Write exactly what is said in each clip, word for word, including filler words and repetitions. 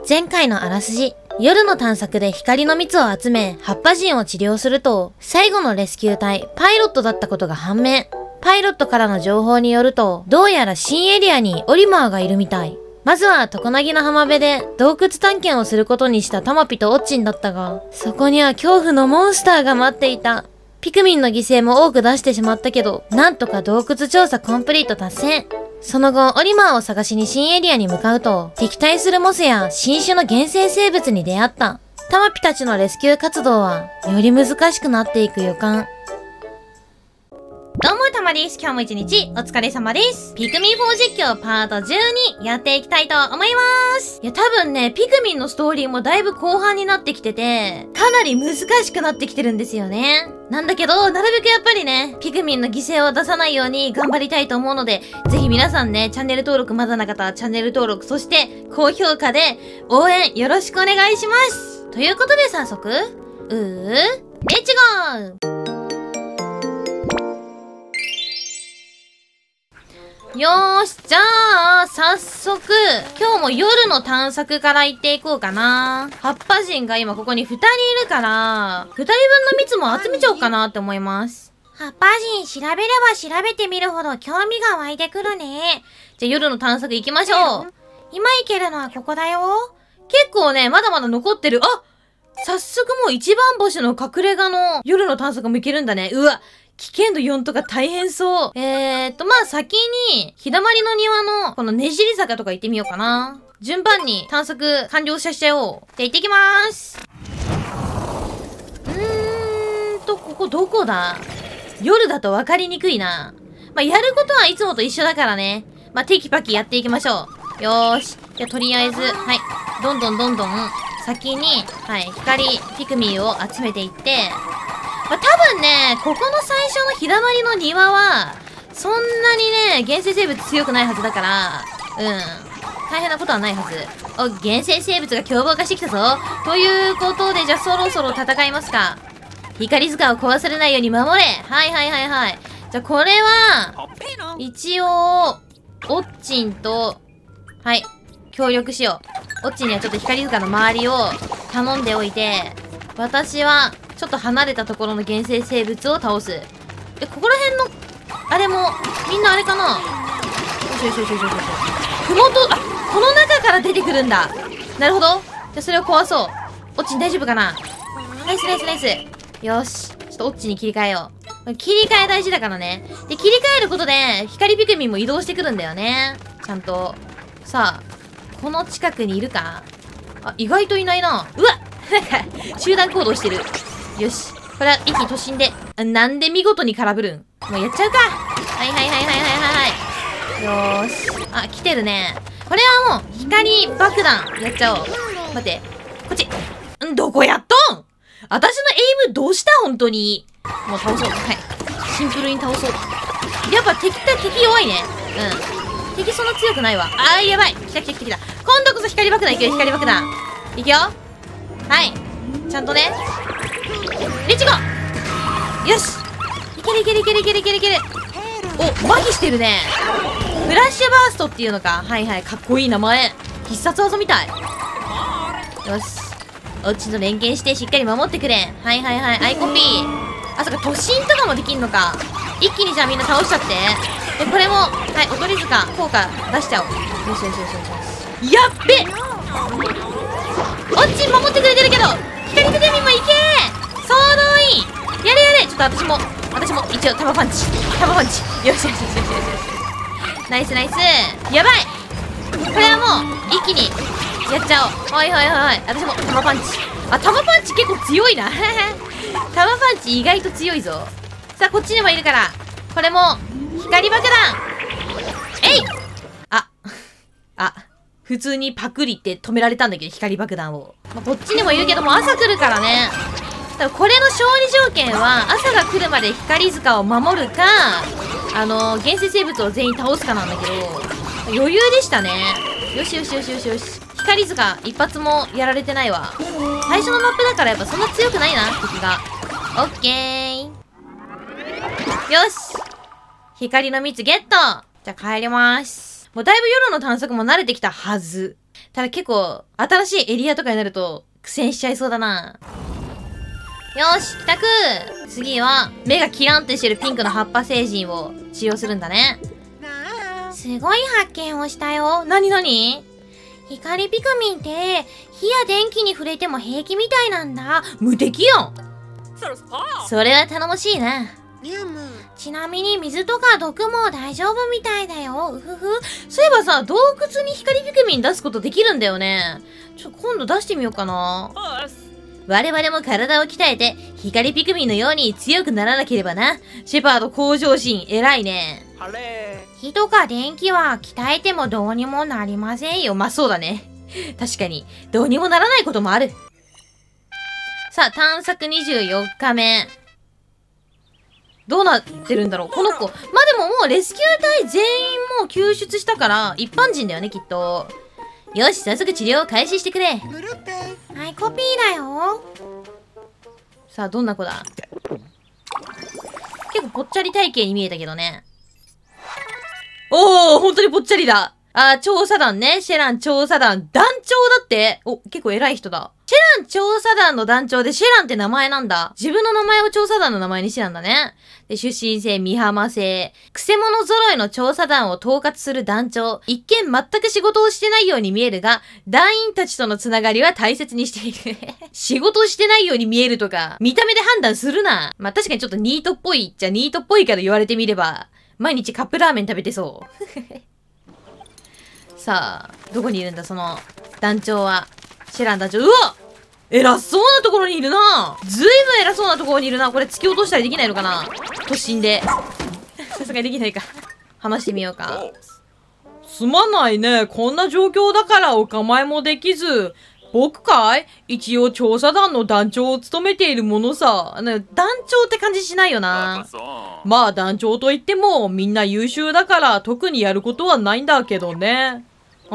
前回のあらすじ。夜の探索で光の蜜を集め、葉っぱ人を治療すると、最後のレスキュー隊、パイロットだったことが判明。パイロットからの情報によると、どうやら新エリアにオリマーがいるみたい。まずは、常凪の浜辺で洞窟探検をすることにしたタマピとオッチンだったが、そこには恐怖のモンスターが待っていた。ピクミンの犠牲も多く出してしまったけど、なんとか洞窟調査コンプリート達成。その後、オリマーを探しに新エリアに向かうと、敵対するモスや新種の原生生物に出会った。タマピたちのレスキュー活動は、より難しくなっていく予感。どうも、たまです。今日も一日、お疲れ様です。ピクミンフォー実況パートじゅうにやっていきたいと思います。いや、多分ね、ピクミンのストーリーもだいぶ後半になってきてて、かなり難しくなってきてるんですよね。なんだけど、なるべくやっぱりね、ピクミンの犠牲を出さないように頑張りたいと思うので、ぜひ皆さんね、チャンネル登録まだな方はチャンネル登録、そして高評価で応援よろしくお願いします。ということで早速、うー、レッツゴーよーし、じゃあ、早速、今日も夜の探索から行っていこうかな。葉っぱ人が今ここに二人いるから、二人分の蜜も集めちゃおうかなって思います。 葉っぱ人調べれば調べてみるほど興味が湧いてくるね。 じゃあ夜の探索行きましょう。 今行けるのはここだよ。 結構ね、まだまだ残ってる。あ、早速もう一番星の隠れ家の夜の探索も行けるんだね。うわ。危険度よんとか大変そう。えーっと、まあ、先に、日だまりの庭の、このねじり坂とか行ってみようかな。順番に探索完了させちゃおう。じゃあ行ってきまーす。うーんと、ここどこだ？夜だと分かりにくいな。まあ、やることはいつもと一緒だからね。まあ、テキパキやっていきましょう。よーし。じゃあとりあえず、はい。どんどんどんどん、先に、はい、光ピクミンを集めていって、まあ、多分ね、ここの最初の日だまりの庭は、そんなにね、原生生物強くないはずだから、うん。大変なことはないはず。お、原生生物が凶暴化してきたぞ。ということで、じゃあそろそろ戦いますか。光塚を壊されないように守れ。はいはいはいはい。じゃあこれは、一応、オッチンと、はい、協力しよう。オッチンにはちょっと光塚の周りを頼んでおいて、私は、ちょっと離れたところの原生生物を倒す。で、ここら辺の、あれも、みんなあれかな？よしよしよしよしよし。ふもと、あ、この中から出てくるんだ。なるほど。じゃあそれを壊そう。オッチに大丈夫かな？ナイスナイスナイス。よし。ちょっとオッチに切り替えよう。切り替え大事だからね。で、切り替えることで、光ピクミンも移動してくるんだよね。ちゃんと。さあ、この近くにいるか？あ、意外といないな。うわっなんか、集団行動してる。よし。これは一気突進で、なんで見事に空振るん？もうやっちゃうか。はいはいはいはいはいはい。よーし。あ、来てるね。これはもう、光爆弾やっちゃおう。待って。こっち。んどこやっとん？私のエイムどうした本当に。もう倒そう。はい。シンプルに倒そう。やっぱ敵って敵弱いね。うん。敵そんな強くないわ。あー、やばい。来た来た来た来た。今度こそ光爆弾いくよ、光爆弾。いくよ。はい。ちゃんとね。レッツゴー！よし！いけるいけるいけるいけるいけるいける！お、麻痺してるね。フラッシュバーストっていうのか。はいはい、かっこいい名前。必殺技みたい。よし。おっちと連携してしっかり守ってくれ。はいはいはい、アイコピー。あ、そっか、突進とかもできんのか。一気にじゃあみんな倒しちゃって。で、これも、はい、おとり塚、効果出しちゃおう。よしよしよしよし。やっべ！おっち守ってくれてるけど光ピクミンもいけー！総動員やれやれ！ちょっと私も、私も一応タマパンチ。タマパンチ。よしよしよしよしよし。ナイスナイス。やばい！これはもう、一気に、やっちゃおう。はいはいはい。私もタマパンチ。あ、タマパンチ結構強いな。タマパンチ意外と強いぞ。さあ、こっちにもいるから。これも、光爆弾！えい！あ、あ。普通にパクリって止められたんだけど、光爆弾を。まあ、こっちにもいるけども、朝来るからね。だからこれの勝利条件は、朝が来るまで光塚を守るか、あのー、原生生物を全員倒すかなんだけど、余裕でしたね。よしよしよしよしよし。光塚、一発もやられてないわ。最初のマップだからやっぱそんな強くないな、敵が。オッケー。よし！光の蜜ゲット！じゃあ帰ります。もうだいぶ夜の探索も慣れてきたはず。 ただ結構、新しいエリアとかになると、苦戦しちゃいそうだな。よーし、帰宅。次は、目がキランってしてるピンクの葉っぱ星人を使用するんだね。 すごい発見をしたよ。 なになに？ 光ピクミンって、火や電気に触れても平気みたいなんだ。 無敵やん。それは頼もしいな。 ちなみに水とか毒も大丈夫みたいだよ。うふふ。 そういえばさ、洞窟に光ピクミン出すことできるんだよね。ちょ、今度出してみようかな。我々も体を鍛えて、光ピクミンのように強くならなければな。シェパード向上心、偉いね。 火とか電気は鍛えてもどうにもなりませんよ。 まあそうだね。確かに、どうにもならないこともある。さあ、探索にじゅうよっかめ。どうなってるんだろうこの子。まあでももうレスキュー隊全員もう救出したから、一般人だよね、きっと。よし、早速治療を開始してくれ。 はい、コピーだよ。 さあ、どんな子だ？結構ぽっちゃり体型に見えたけどね。おー、本当にぽっちゃりだ。あー、調査団ね。シェラン調査団。団長だって。お、結構偉い人だ。シェラン調査団の団長でシェランって名前なんだ。自分の名前を調査団の名前にしてたんだね。で、出身性、美浜性。くせ者揃いの調査団を統括する団長。一見全く仕事をしてないように見えるが、団員たちとのつながりは大切にしている。仕事してないように見えるとか、見た目で判断するな。まあ、確かにちょっとニートっぽいっちゃニートっぽいから言われてみれば、毎日カップラーメン食べてそう。さあ、どこにいるんだ、その、団長は。シェラン団長。うわ！偉そうなところにいるな。ずいぶん偉そうなところにいるな。これ突き落としたりできないのかな？突進で。さすがにできないか。話してみようか。すまないね。こんな状況だからお構いもできず。僕かい？一応調査団の団長を務めているものさ。ね、団長って感じしないよな。まあ団長といってもみんな優秀だから特にやることはないんだけどね。うん。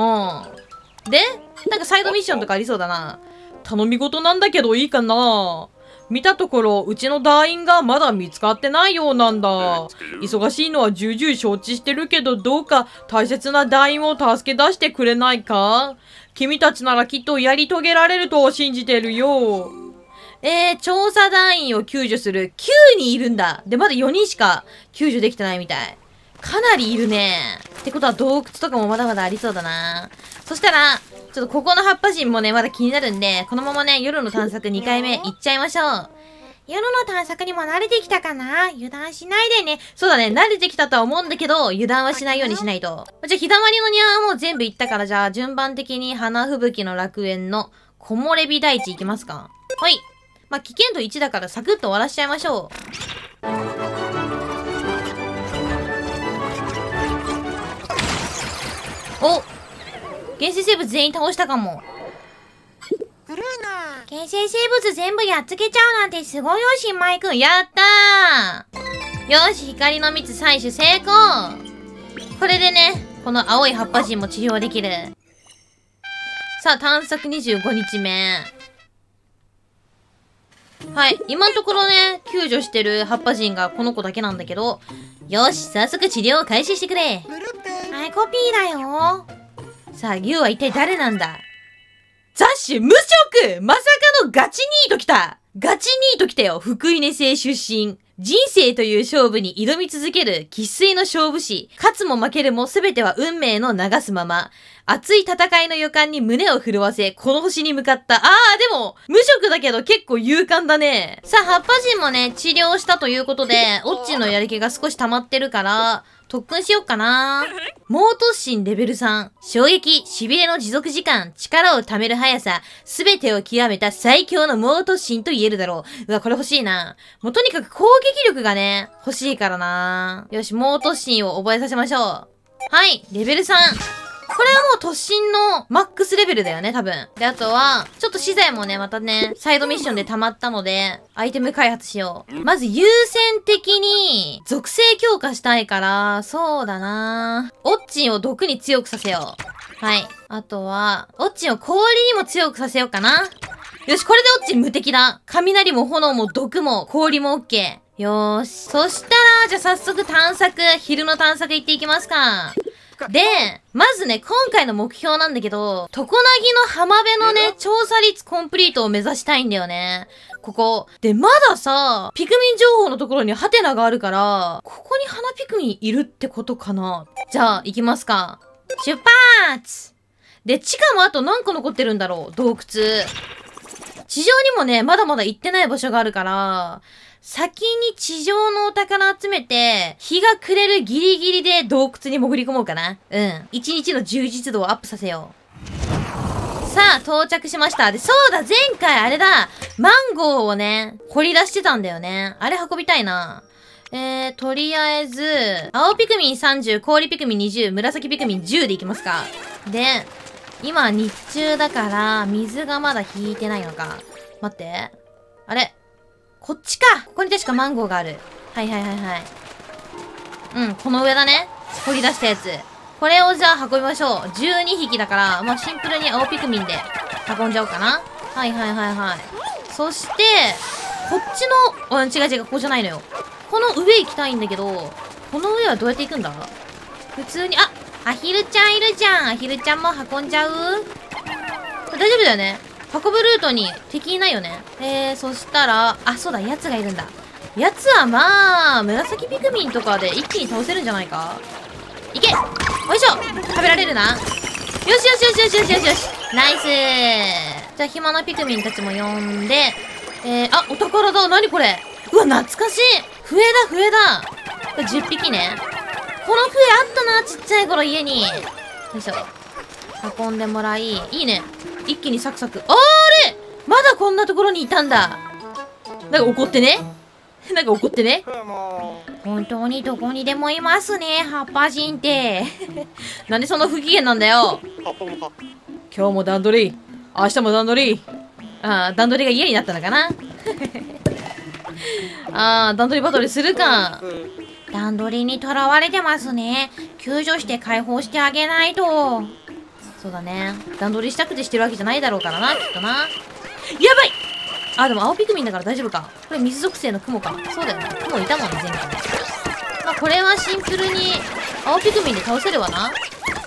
で、なんかサイドミッションとかありそうだな。頼み事なんだけどいいかな？見たところ、うちの団員がまだ見つかってないようなんだ。忙しいのは重々承知してるけど、どうか大切な団員を助け出してくれないか？君たちならきっとやり遂げられると信じてるよ。えー、調査団員を救助するきゅうにんいるんだ。で、まだよにんしか救助できてないみたい。かなりいるね。ってことは洞窟とかもまだまだありそうだな。そしたら、ちょっとここの葉っぱ人もね、まだ気になるんで、このままね、夜の探索にかいめ行っちゃいましょう。 夜の探索にも慣れてきたかな？油断しないでね。 そうだね、慣れてきたとは思うんだけど、油断はしないようにしないと。じゃあ、日だまりの庭はもう全部行ったから、じゃあ、順番的に花吹雪の楽園の木漏れ日大地行きますか。はい。まあ、危険度いちだからサクッと終わらしちゃいましょう。お！原生生物全員倒したかも。 原生生物全部やっつけちゃうなんてすごいよ、新米くん。 やったー！よし、光の蜜採取成功！これでね、この青い葉っぱ人も治療できる。さあ、探索にじゅうごにちめ。はい。今のところね、救助してる葉っぱ人がこの子だけなんだけど、よし、早速治療を開始してくれ。 はい、コピーだよ。 さあ、ユウは一体誰なんだ？ザッシュ無職！まさかのガチニート来た！ガチニート来たよ。福井根星出身。人生という勝負に挑み続ける生粋の勝負師。勝つも負けるも全ては運命の流すまま。熱い戦いの予感に胸を震わせ、この星に向かった。あー、でも、無職だけど結構勇敢だね。さあ、葉っぱ人もね、治療したということで、オッチのやる気が少し溜まってるから、特訓しよっかな。猛突進レベルさん。衝撃、痺れの持続時間、力を貯める速さ、すべてを極めた最強の猛突進と言えるだろう。うわ、これ欲しいな。もうとにかく攻撃力がね、欲しいからな。よし、猛突進を覚えさせましょう。はい、レベルさん。これはもう突進のマックスレベルだよね、多分。で、あとは、ちょっと資材もね、またね、サイドミッションで溜まったので、アイテム開発しよう。まず優先的に、属性強化したいから、そうだなオッチンを毒に強くさせよう。はい。あとは、オッチンを氷にも強くさせようかな。よし、これでオッチン無敵だ。雷も炎も毒も氷もオッケー。よーし。そしたら、じゃあ早速探索、昼の探索行っていきますか。 で、まずね、今回の目標なんだけど、常凪の浜辺のね、調査率コンプリートを目指したいんだよね。ここ。で、まださ、ピクミン情報のところにハテナがあるから、ここに花ピクミンいるってことかな。じゃあ、行きますか。出発！で、地下もあと何個残ってるんだろう、洞窟。地上にもね、まだまだ行ってない場所があるから、先に地上のお宝集めて、日が暮れるギリギリで洞窟に潜り込もうかな。うん。一日の充実度をアップさせよう。さあ、到着しました。で、そうだ、前回あれだ、マンゴーをね、掘り出してたんだよね。あれ運びたいな。えー、とりあえず、青ピクミンさんじゅう、氷ピクミンにじゅう、紫ピクミンじゅうでいきますか。で、今日中だから、水がまだ引いてないのか。待って。あれこっちか。ここに確かマンゴーがある。はいはいはいはい。うん、この上だね。掘り出したやつ。これをじゃあ運びましょう。じゅうにひきだから、まあ、シンプルに青ピクミンで運んじゃおうかな。はいはいはいはい。そして、こっちの、うん、違う違う、ここじゃないのよ。この上行きたいんだけど、この上はどうやって行くんだ？普通に、あ、アヒルちゃんいるじゃん。アヒルちゃんも運んじゃう？大丈夫だよね。運ぶルートに敵いないよね。えー、そしたら、あ、そうだ、奴がいるんだ。奴はまあ、紫ピクミンとかで一気に倒せるんじゃないか？いけ！よいしょ！食べられるな。よしよしよしよしよしよしよし。ナイスー。じゃあ、暇なピクミンたちも呼んで、えー、あ、お宝だ。なにこれ？うわ、懐かしい！笛だ、笛だ。これじゅっぴきね。この笛あったな、ちっちゃい頃家に。よいしょ。運んでもらい、いいね。一気にサクサク。あれまだこんなところにいたんだ。なんか怒ってねなんか怒ってね本当にどこにでもいますね、葉っぱ人って。 なんでその不機嫌なんだよ。今日も段取り。明日も段取り。ああ、段取りが家になったのかなああ、段取りバトルするか。 段取りにとらわれてますね。救助して解放してあげないと。 そうだね。段取りしたくてしてるわけじゃないだろうからな、きっとな。やばい！あ、でも青ピクミンだから大丈夫か。これ水属性の雲か。そうだよね。雲いたもんね、前回。まあ、これはシンプルに青ピクミンで倒せるわな。はい。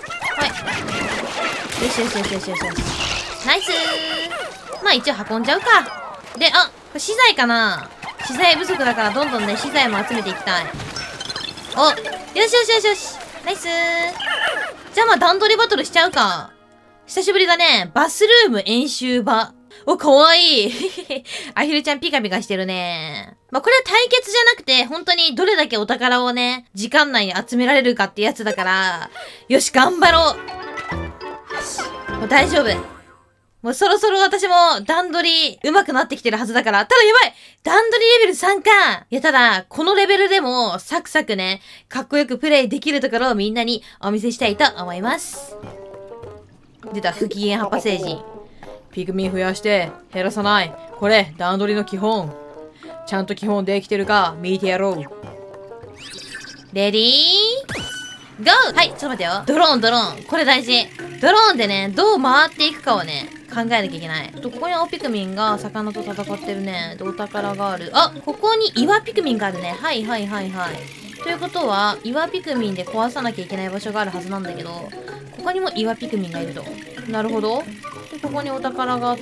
よしよしよしよしよしよし。ナイスー。まあ一応運んじゃうか。で、あ、これ資材かな？資材不足だからどんどんね、資材も集めていきたい。お、よしよしよしよし。ナイスー。じゃあまあ段取りバトルしちゃうか。久しぶりだね。バスルーム演習場。お、かわいい。アヒルちゃんピカピカしてるね。まあこれは対決じゃなくて、本当にどれだけお宝をね、時間内に集められるかってやつだから、よし、頑張ろう。よし。もう大丈夫。もうそろそろ私も段取り上手くなってきてるはずだから。ただやばい！段取りレベルさんか！いやただ、このレベルでもサクサクね、かっこよくプレイできるところをみんなにお見せしたいと思います。出た、不機嫌葉っぱ星人。ピクミン増やして減らさない。これ、段取りの基本。ちゃんと基本できてるか見てやろう。レディーゴー！はい、ちょっと待ってよ。ドローン、ドローン。これ大事。ドローンでね、どう回っていくかをね、考えなきゃいけない。ちょっとここに青ピクミンが魚と戦ってるね。で、お宝がある。あ、ここに岩ピクミンがあるね。はいはいはいはい。ということは、岩ピクミンで壊さなきゃいけない場所があるはずなんだけど、ここにも岩ピクミンがいると。なるほど。で、ここにお宝があって、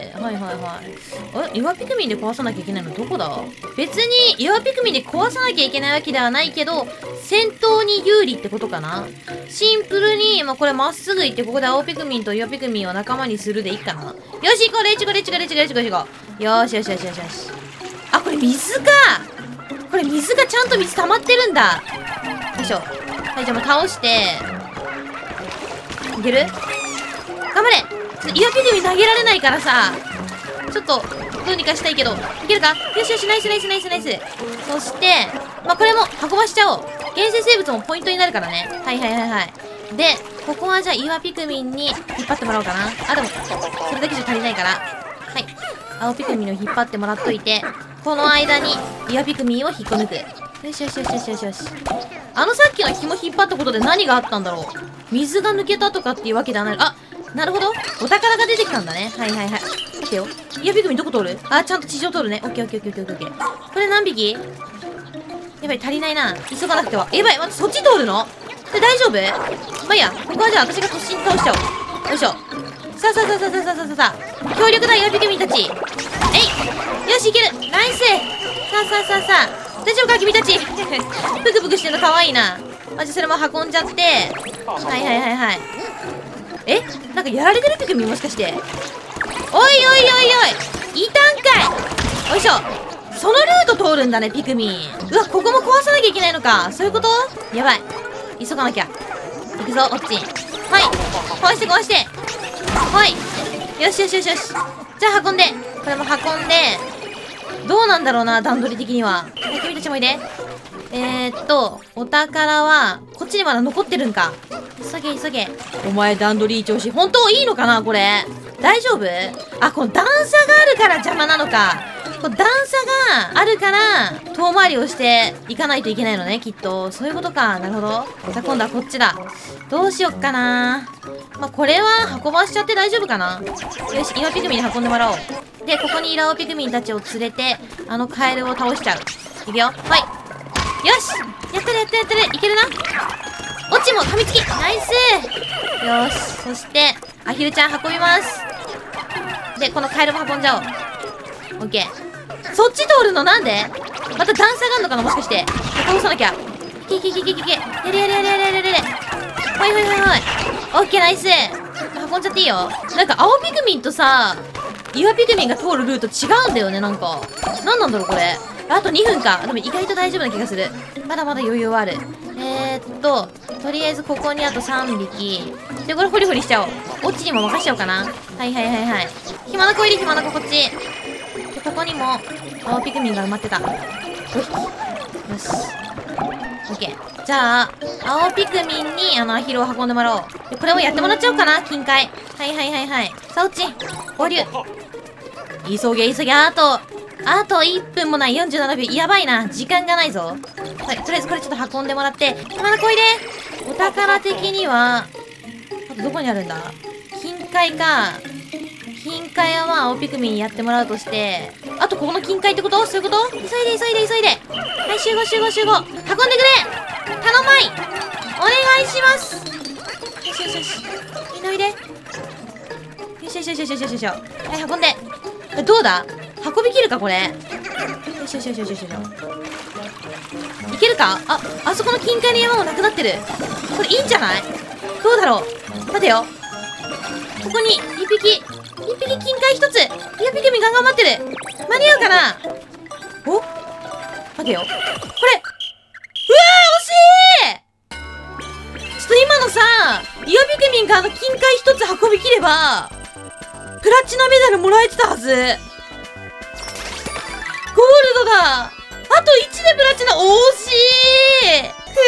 はいはいはい。あれ、岩ピクミンで壊さなきゃいけないのどこだ？別に岩ピクミンで壊さなきゃいけないわけではないけど、戦闘に有利ってことかな？シンプルに、まあ、これまっすぐ行って、ここで青ピクミンと岩ピクミンを仲間にするでいいかな？よし、行こう、レチゴレチゴレチゴレチゴレチゴ。よしよしよしよしよし。あ、これ水か！これ水がちゃんと水溜まってるんだ。よいしょ。はい、じゃあもう倒して。いける？頑張れ！ちょっと岩ピクミン投げられないからさ、ちょっと、どうにかしたいけど、いけるか？よしよし、ナイスナイスナイスナイス。そして、まあ、これも運ばしちゃおう。原生生物もポイントになるからね。はいはいはいはい。で、ここはじゃあ岩ピクミンに引っ張ってもらおうかな。あ、でも、それだけじゃ足りないから。はい。青ピクミンを引っ張ってもらっといて、この間に岩ピクミンを引っこ抜く。よしよしよしよしよしよし。あのさっきの紐引っ張ったことで何があったんだろう。水が抜けたとかっていうわけではない。あ、なるほど。お宝が出てきたんだね。はいはいはい。待ってよ。岩ピクミンどこ通る？あ、ちゃんと地上通るね。オッケーオッケーオッケーオッケーオッケー。これ何匹？やばい、足りないな。急がなくては。やばい、待って、そっち通るの？ で、大丈夫？まあいいや。ここはじゃあ私が突進倒しちゃおう。よいしょ。さあさあさあさあさあさあさあさあ。強力だ、岩ピクミンたち。えい！よし、いける！ナイス！さあさあさあさあ。大丈夫か、君たち。ぷくぷくしてるのかわいいな。まじそれも運んじゃって。はいはいはいはい。え？なんかやられてるピクミンもしかして。おいおいおいおい！いたんかい！よいしょ。そのルート通るんだね、ピクミン。うわ、ここも壊さなきゃいけないのか。そういうこと？やばい。急がなきゃ。行くぞ、オッチン。はい。壊して壊して。はい。よしよしよしよし。じゃあ運んで。これも運んで。どうなんだろうな、段取り的には。はい、君たちもいで。えーっと、お宝は、こっちにまだ残ってるんか。急げ急げ。お前段取りいい調子。本当いいのかなこれ。大丈夫？あ、この段差があるから邪魔なのか。この段差があるから、遠回りをしていかないといけないのね、きっと。そういうことか。なるほど。さあ、今度はこっちだ。どうしよっかな。まあ、これは運ばしちゃって大丈夫かな。よし、岩ピクミンに運んでもらおう。で、ここにいる青ピクミンたちを連れて、あのカエルを倒しちゃう。いくよ。はい。よし！やってるやってるやってる。いけるな。オチも噛みつき！ナイス！よし。そして、アヒルちゃん運びます。で、このカエルも運んじゃおう。オッケー。そっち通るのなんで？また段差があるのかなもしかして。倒さなきゃ。いけいけいけいけいけいけ。やれやれやれやれやれやれ。はいはいはいはい。オッケーナイス。運んじゃっていいよ。なんか青ピクミンとさ、岩ピクミンが通るルート違うんだよね、なんか。なんなんだろうこれ。あとにふんか。でも意外と大丈夫な気がする。まだまだ余裕はある。えーっと、とりあえずここにあとさんびき。で、これホリホリしちゃおう。オッチにも任しちゃおうかな。はいはいはいはい。ひまなこ入れ、ひまなここっち。で、ここにも、青ピクミンが埋まってた。ごひき。よし。オッケー。じゃあ、青ピクミンにあのアヒルを運んでもらおう。で、これもやってもらっちゃおうかな、金塊。はいはいはいはい。さあ、オッチ。合流。急げ急げ、あと、あといっぷんもない。よんじゅうななびょう。やばいな。時間がないぞ。はい、とりあえずこれちょっと運んでもらって。ひまなこいで。お宝的には、あとどこにあるんだ？金塊か。金塊はまあ、青ピクミンにやってもらうとして。あとここの金塊ってこと？そういうこと？急いで急いで急いで。はい、集合集合集合。運んでくれ！頼まい！お願いします！よしよしよし。みんなおいで。よしよしよしよしよしよし。はい、運んで。どうだ？運びきるかこれ。よしよしよしよしよし。いけるか？あ、あそこの金塊の山もなくなってる。これいいんじゃない？どうだろう？待てよ。ここに一匹、一匹金塊一つ。岩ピクミンガンガン待ってる。間に合うかな？お？待てよ。これ。うわー惜しい！ちょっと今のさ、岩ピクミンがあの金塊一つ運びきれば、プラチナメダルもらえてたはず。ゴールドだ。あといちでプラチナ。惜しい。くっ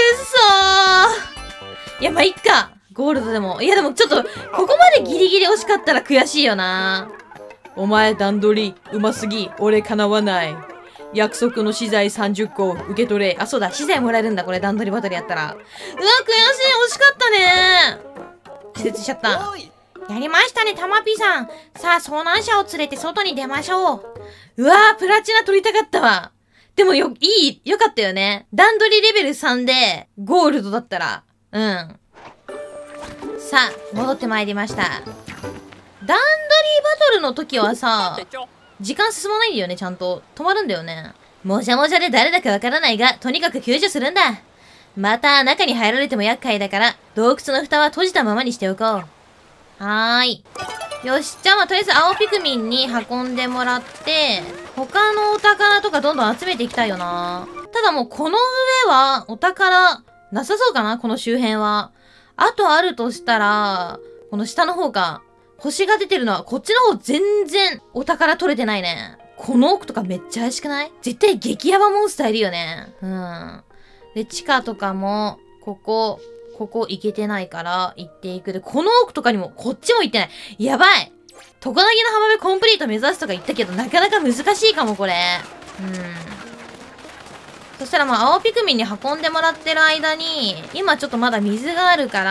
そー。いや、まあ、いっか。ゴールドでも。いや、でもちょっと、ここまでギリギリ惜しかったら悔しいよな。お前段取り、うますぎ。俺叶わない。約束の資材さんじゅっこ受け取れ。あ、そうだ。資材もらえるんだ。これ段取りバトルやったら。うわ、悔しい。惜しかったね。気絶しちゃった。 やりましたね、たまぴさん。さあ、遭難者を連れて外に出ましょう。 うわー、プラチナ取りたかったわ。でもよ、いい、よかったよね。段取りレベルさんで、ゴールドだったら。うん。さあ、戻ってまいりました。段取りバトルの時はさ、時間進まないんだよね、ちゃんと。止まるんだよね。もじゃもじゃで誰だかわからないが、とにかく救助するんだ。また、中に入られても厄介だから、洞窟の蓋は閉じたままにしておこう。はーい。よし。じゃあまあ、とりあえず青ピクミンに運んでもらって、他のお宝とかどんどん集めていきたいよな。ただもうこの上はお宝なさそうかなこの周辺は。あとあるとしたら、この下の方か。星が出てるのはこっちの方全然お宝取れてないね。この奥とかめっちゃ怪しくない？絶対激ヤバモンスターいるよね。うん。で、地下とかも、ここ、ここ行けてないから行っていく。で、この奥とかにも、こっちも行ってない。やばい！トコナギの浜辺コンプリート目指すとか言ったけど、なかなか難しいかも、これ。うん。そしたらまあ、青ピクミンに運んでもらってる間に、今ちょっとまだ水があるから、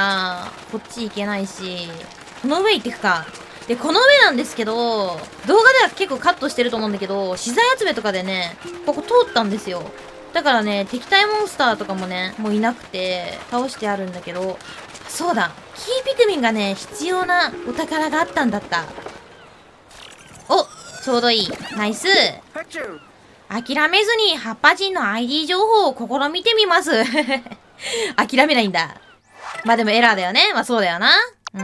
こっち行けないし、この上行ってくか。で、この上なんですけど、動画では結構カットしてると思うんだけど、資材集めとかでね、ここ通ったんですよ。 だからね、敵対モンスターとかもね、もういなくて、倒してあるんだけど、そうだ、キーピクミンがね、必要なお宝があったんだった。お、ちょうどいい。ナイス。 諦めずに葉っぱ人の アイディー 情報を試みてみます。 諦めないんだ。まあでもエラーだよね。まあそうだよな。うん。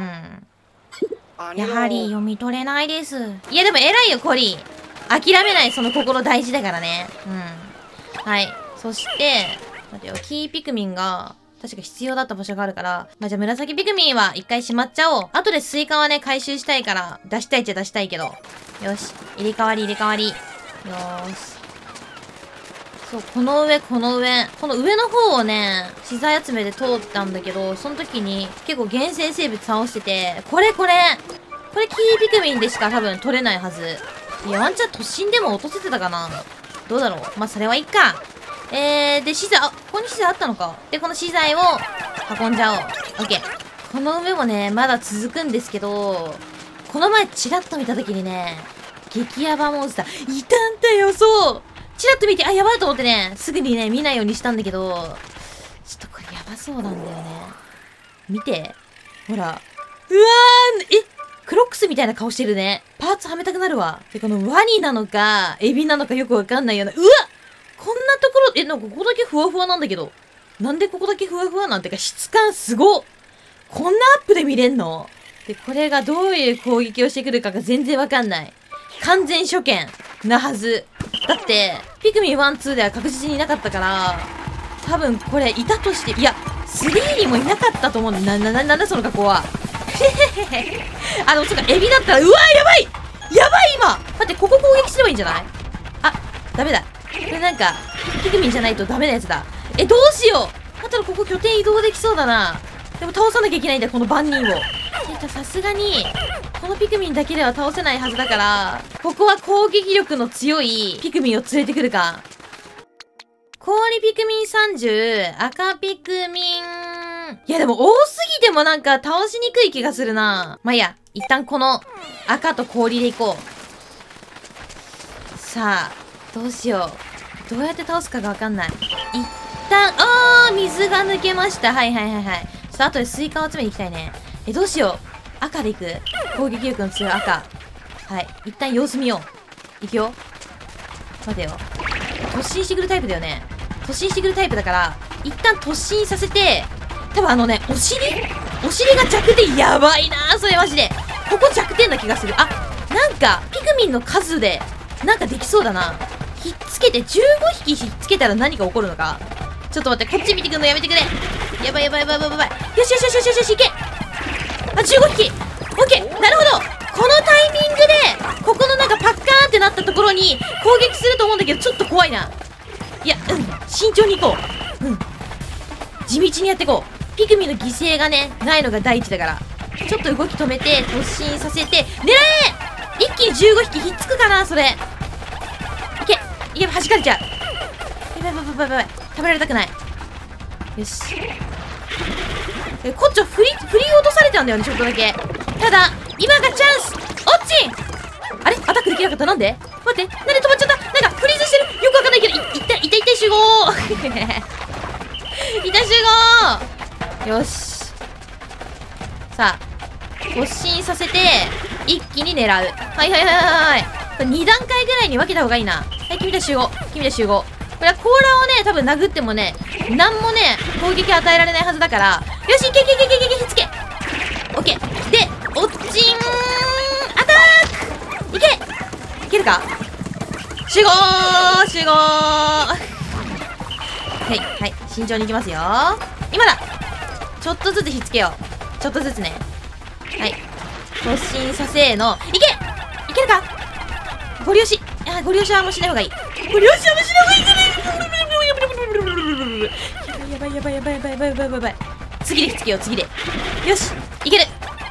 やはり読み取れないです。 いやでも偉いよ、コリー。諦めない、その心大事だからね。うん。はい。そして、待てよ、キーピクミンが、確か必要だった場所があるから。まあ、じゃあ紫ピクミンは一回しまっちゃおう。後でスイカはね、回収したいから、出したいっちゃ出したいけど。よし。入れ替わり入れ替わり。よーし。そう、この上、この上。この上の方をね、資材集めで通ったんだけど、その時に結構厳選生物倒してて、これこれこれキーピクミンでしか多分取れないはず。いや、ワンチャン突進でも落とせてたかな。どうだろう。まあ、それはいいか。えー、で、資材、あ、ここに資材あったのか。で、この資材を運んじゃおう。オッケー。この上もね、まだ続くんですけど、この前チラッと見た時にね、激ヤバモンスター、いたんだよ、そう。チラッと見て、あ、やばいと思ってね、すぐにね、見ないようにしたんだけど、ちょっとこれやばそうなんだよね。見て。ほら。うわー、え、クロックスみたいな顔してるね。パーツはめたくなるわ。で、このワニなのか、エビなのかよくわかんないような。うわこんなところ、え、なんかここだけふわふわなんだけど。なんでここだけふわふわなんてか質感すごっ。こんなアップで見れんの？で、これがどういう攻撃をしてくるかが全然わかんない。完全初見なはず。だって、ピクミンワン、ツーでは確実にいなかったから、多分これいたとして、いや、スリーにもいなかったと思うんだ。な、な、な、なんだその格好は。へへへ。あ、でもそっか、エビだったら、うわーやばいやばい今待って、ここ攻撃すればいいんじゃない？あ、ダメだ。これなんか、ピクミンじゃないとダメなやつだ。え、どうしよう。だったらここ拠点移動できそうだな。でも倒さなきゃいけないんだよ、この万人を。えっと、さすがに、このピクミンだけでは倒せないはずだから、ここは攻撃力の強いピクミンを連れてくるか。氷ピクミンさんじゅう、赤ピクミン。いやでも多すぎてもなんか倒しにくい気がするな。まあいいや、一旦この赤と氷でいこう。さあ、どうしよう。どうやって倒すかがわかんない。一旦、あー、水が抜けました。はいはいはいはい。ちょっと後でスイカを集めに行きたいね。え、どうしよう。赤でいく。攻撃力の強い赤。はい。一旦様子見よう。いくよ。待てよ。突進してくるタイプだよね。突進してくるタイプだから、一旦突進させて、多分あのね、お尻お尻が弱点やばいなー、それマジで。ここ弱点な気がする。あ、なんか、ピクミンの数で、なんかできそうだな。ひっつけて、じゅうごひきひっつけたら何が起こるのか。ちょっと待って、こっち見てくんのやめてくれ。やばいやばいやばいやばいやばい。よしよしよしよしよしよし、いけ。あ、じゅうごひき。オッケー。なるほど。このタイミングで、ここのなんかパッカーンってなったところに攻撃すると思うんだけど、ちょっと怖いな。いや、うん。慎重に行こう。うん。地道にやっていこう。ピクミンの犠牲がね、ないのが第一だから。ちょっと動き止めて、突進させて、狙え！一気にじゅうごひきひっつくかな、それ。いけ。いけば弾かれちゃう。やばいやばいやばいやばい。食べられたくない。よし。え、こっちは振り、振り落とされたんだよね、ちょっとだけ。ただ、今がチャンス！オッチン！あれアタックできなかった？なんで？待って。なんで止まっちゃった？なんかフリーズしてる！よくわかんないけど、い、いった、いったいった集合いた集合よし。さあ、突進させて、一気に狙う。はいはいはいはいはい。これに段階ぐらいに分けた方がいいな。はい、君たち集合。君たち集合。これは甲羅をね、多分殴ってもね、なんもね、攻撃与えられないはずだから、よし、いけいけいけいけいけ、ひっつけ。オッケー。で、おっちんーアタックいけいけるか集合集合はい、はい、慎重にいきますよ。今だちょっとずつひっつけよう。ちょっとずつね。はい。突進させーの。いけいけるかゴリ押し。あ、ゴリ押しはあんましない方がいい。ゴリ押しはあんましない方がいいじゃないやばいやばいやばいやばいやばいやばいやばいやばい。次でひっつけよう、次で。よしいける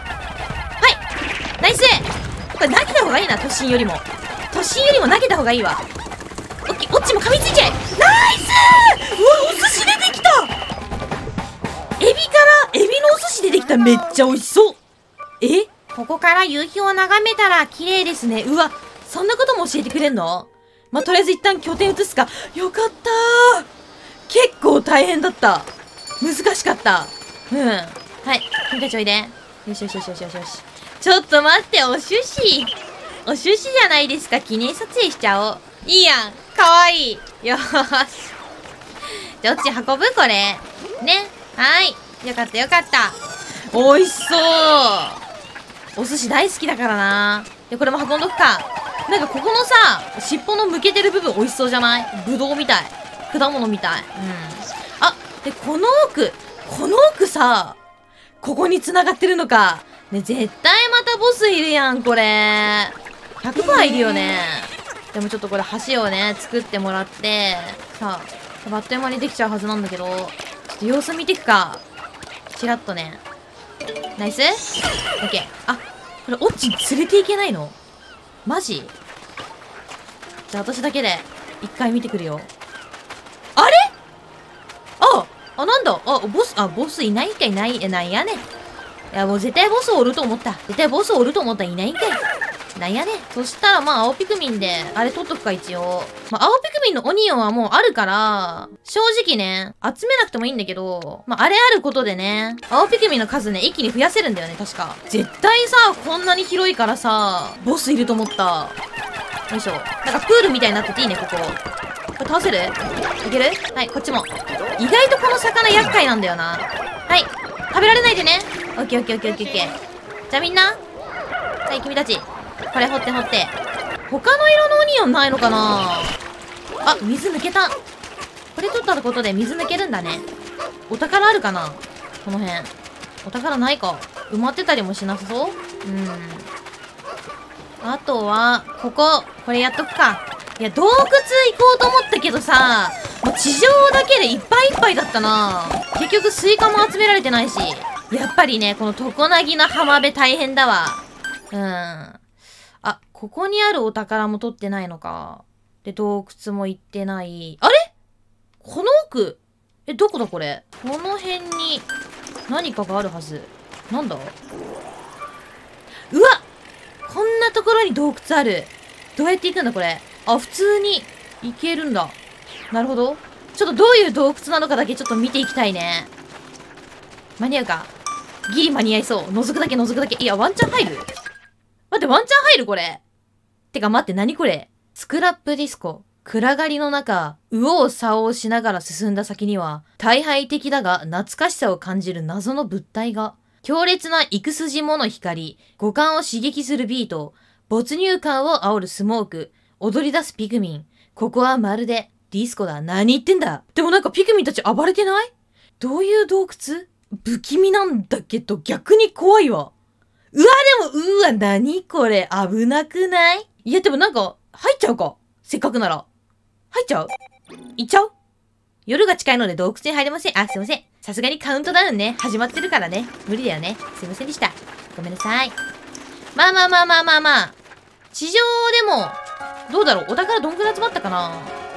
はいナイスこれ投げた方がいいな、突進よりも。突進よりも投げた方がいいわ。オッケー、オッチも噛みついちゃえ。ナイスうわ、お寿司出てきた。エビから、エビのお寿司出てきた。めっちゃ美味しそう。えここから夕日を眺めたら綺麗ですね。 うわ、そんなことも教えてくれんの？ まあ、とりあえず一旦拠点移すか。よかったー。結構大変だった。難しかった。うん。はい。君たちおいで。よしよしよしよしよしよし。ちょっと待って、お趣旨。お趣旨じゃないですか。記念撮影しちゃおう。いいやん。かわいい。よーし。どっち運ぶこれ。ね。はい。よかったよかった。美味しそう。お寿司大好きだからな。で、これも運んどくか。なんかここのさ、尻尾の向けてる部分美味しそうじゃない？ぶどうみたい。果物みたい。うん。あ、で、この奥。この奥さ、ここに繋がってるのか。ね、絶対またボスいるやん、これ。ひゃくパーセントいるよね。でもちょっとこれ橋をね、作ってもらって、さあ、あっという間にできちゃうはずなんだけど、ちょっと様子見てくか。チラッとね。ナイス？オッケー。あ、これオッチに連れていけないの？マジ？じゃあ私だけで一回見てくるよ。あれ？あ、あ、なんだ？あ、ボス、あ、ボスいないんかいない、え、なんやねん。いや、もう絶対ボスおると思った。絶対ボスおると思ったらいないんかい。なんやねん。そしたらまあ、青ピクミンで、あれ取っとくか、一応。まあ、青ピクミンのオニオンはもうあるから、正直ね、集めなくてもいいんだけど、まあ、あれあることでね、青ピクミンの数ね、一気に増やせるんだよね、確か。絶対さ、こんなに広いからさ、ボスいると思った。よいしょ。なんかプールみたいになってていいね、ここ。これ倒せる？いける？はい、こっちも。意外とこの魚厄介なんだよな。はい。食べられないでね。オッケーオッケーオッケーオッケーオッケー。じゃあみんな。はい、君たち。これ掘って掘って。他の色のオニオンないのかな？あ、水抜けた。これ取ったことで水抜けるんだね。お宝あるかな？この辺。お宝ないか。埋まってたりもしなさそう？うん。あとは、ここ、これやっとくか。いや、洞窟行こうと思ったけどさ、もう地上だけでいっぱいいっぱいだったな。結局スイカも集められてないし。やっぱりね、この常凪の浜辺大変だわ。うん。あ、ここにあるお宝も取ってないのか。で、洞窟も行ってない。あれ？この奥？え、どこだこれ？この辺に何かがあるはず。なんだ？うわ！こんなところに洞窟ある。どうやって行くんだこれ。あ、普通に行けるんだ。なるほど。ちょっとどういう洞窟なのかだけちょっと見ていきたいね。間に合うか？ギリ間に合いそう。覗くだけ覗くだけ。いや、ワンチャン入る？待って、ワンチャン入るこれ。てか待って、何これ？スクラップディスコ。暗がりの中、右往左往しながら進んだ先には、大敗的だが懐かしさを感じる謎の物体が。強烈な幾筋もの光、五感を刺激するビート、没入感を煽るスモーク、踊り出すピクミン。ここはまるでディスコだ。何言ってんだ。でもなんかピクミンたち暴れてない？どういう洞窟？不気味なんだけど逆に怖いわ。うわ、でも、うわ、何これ、危なくない？いや、でもなんか、入っちゃうか。せっかくなら。入っちゃう？行っちゃう？夜が近いので洞窟に入れません。あ、すいません。さすがにカウントダウンね、始まってるからね。無理だよね。すいませんでした。ごめんなさい。まあまあまあまあまあまあ。地上でも、どうだろう？お宝どんくらい集まったかな？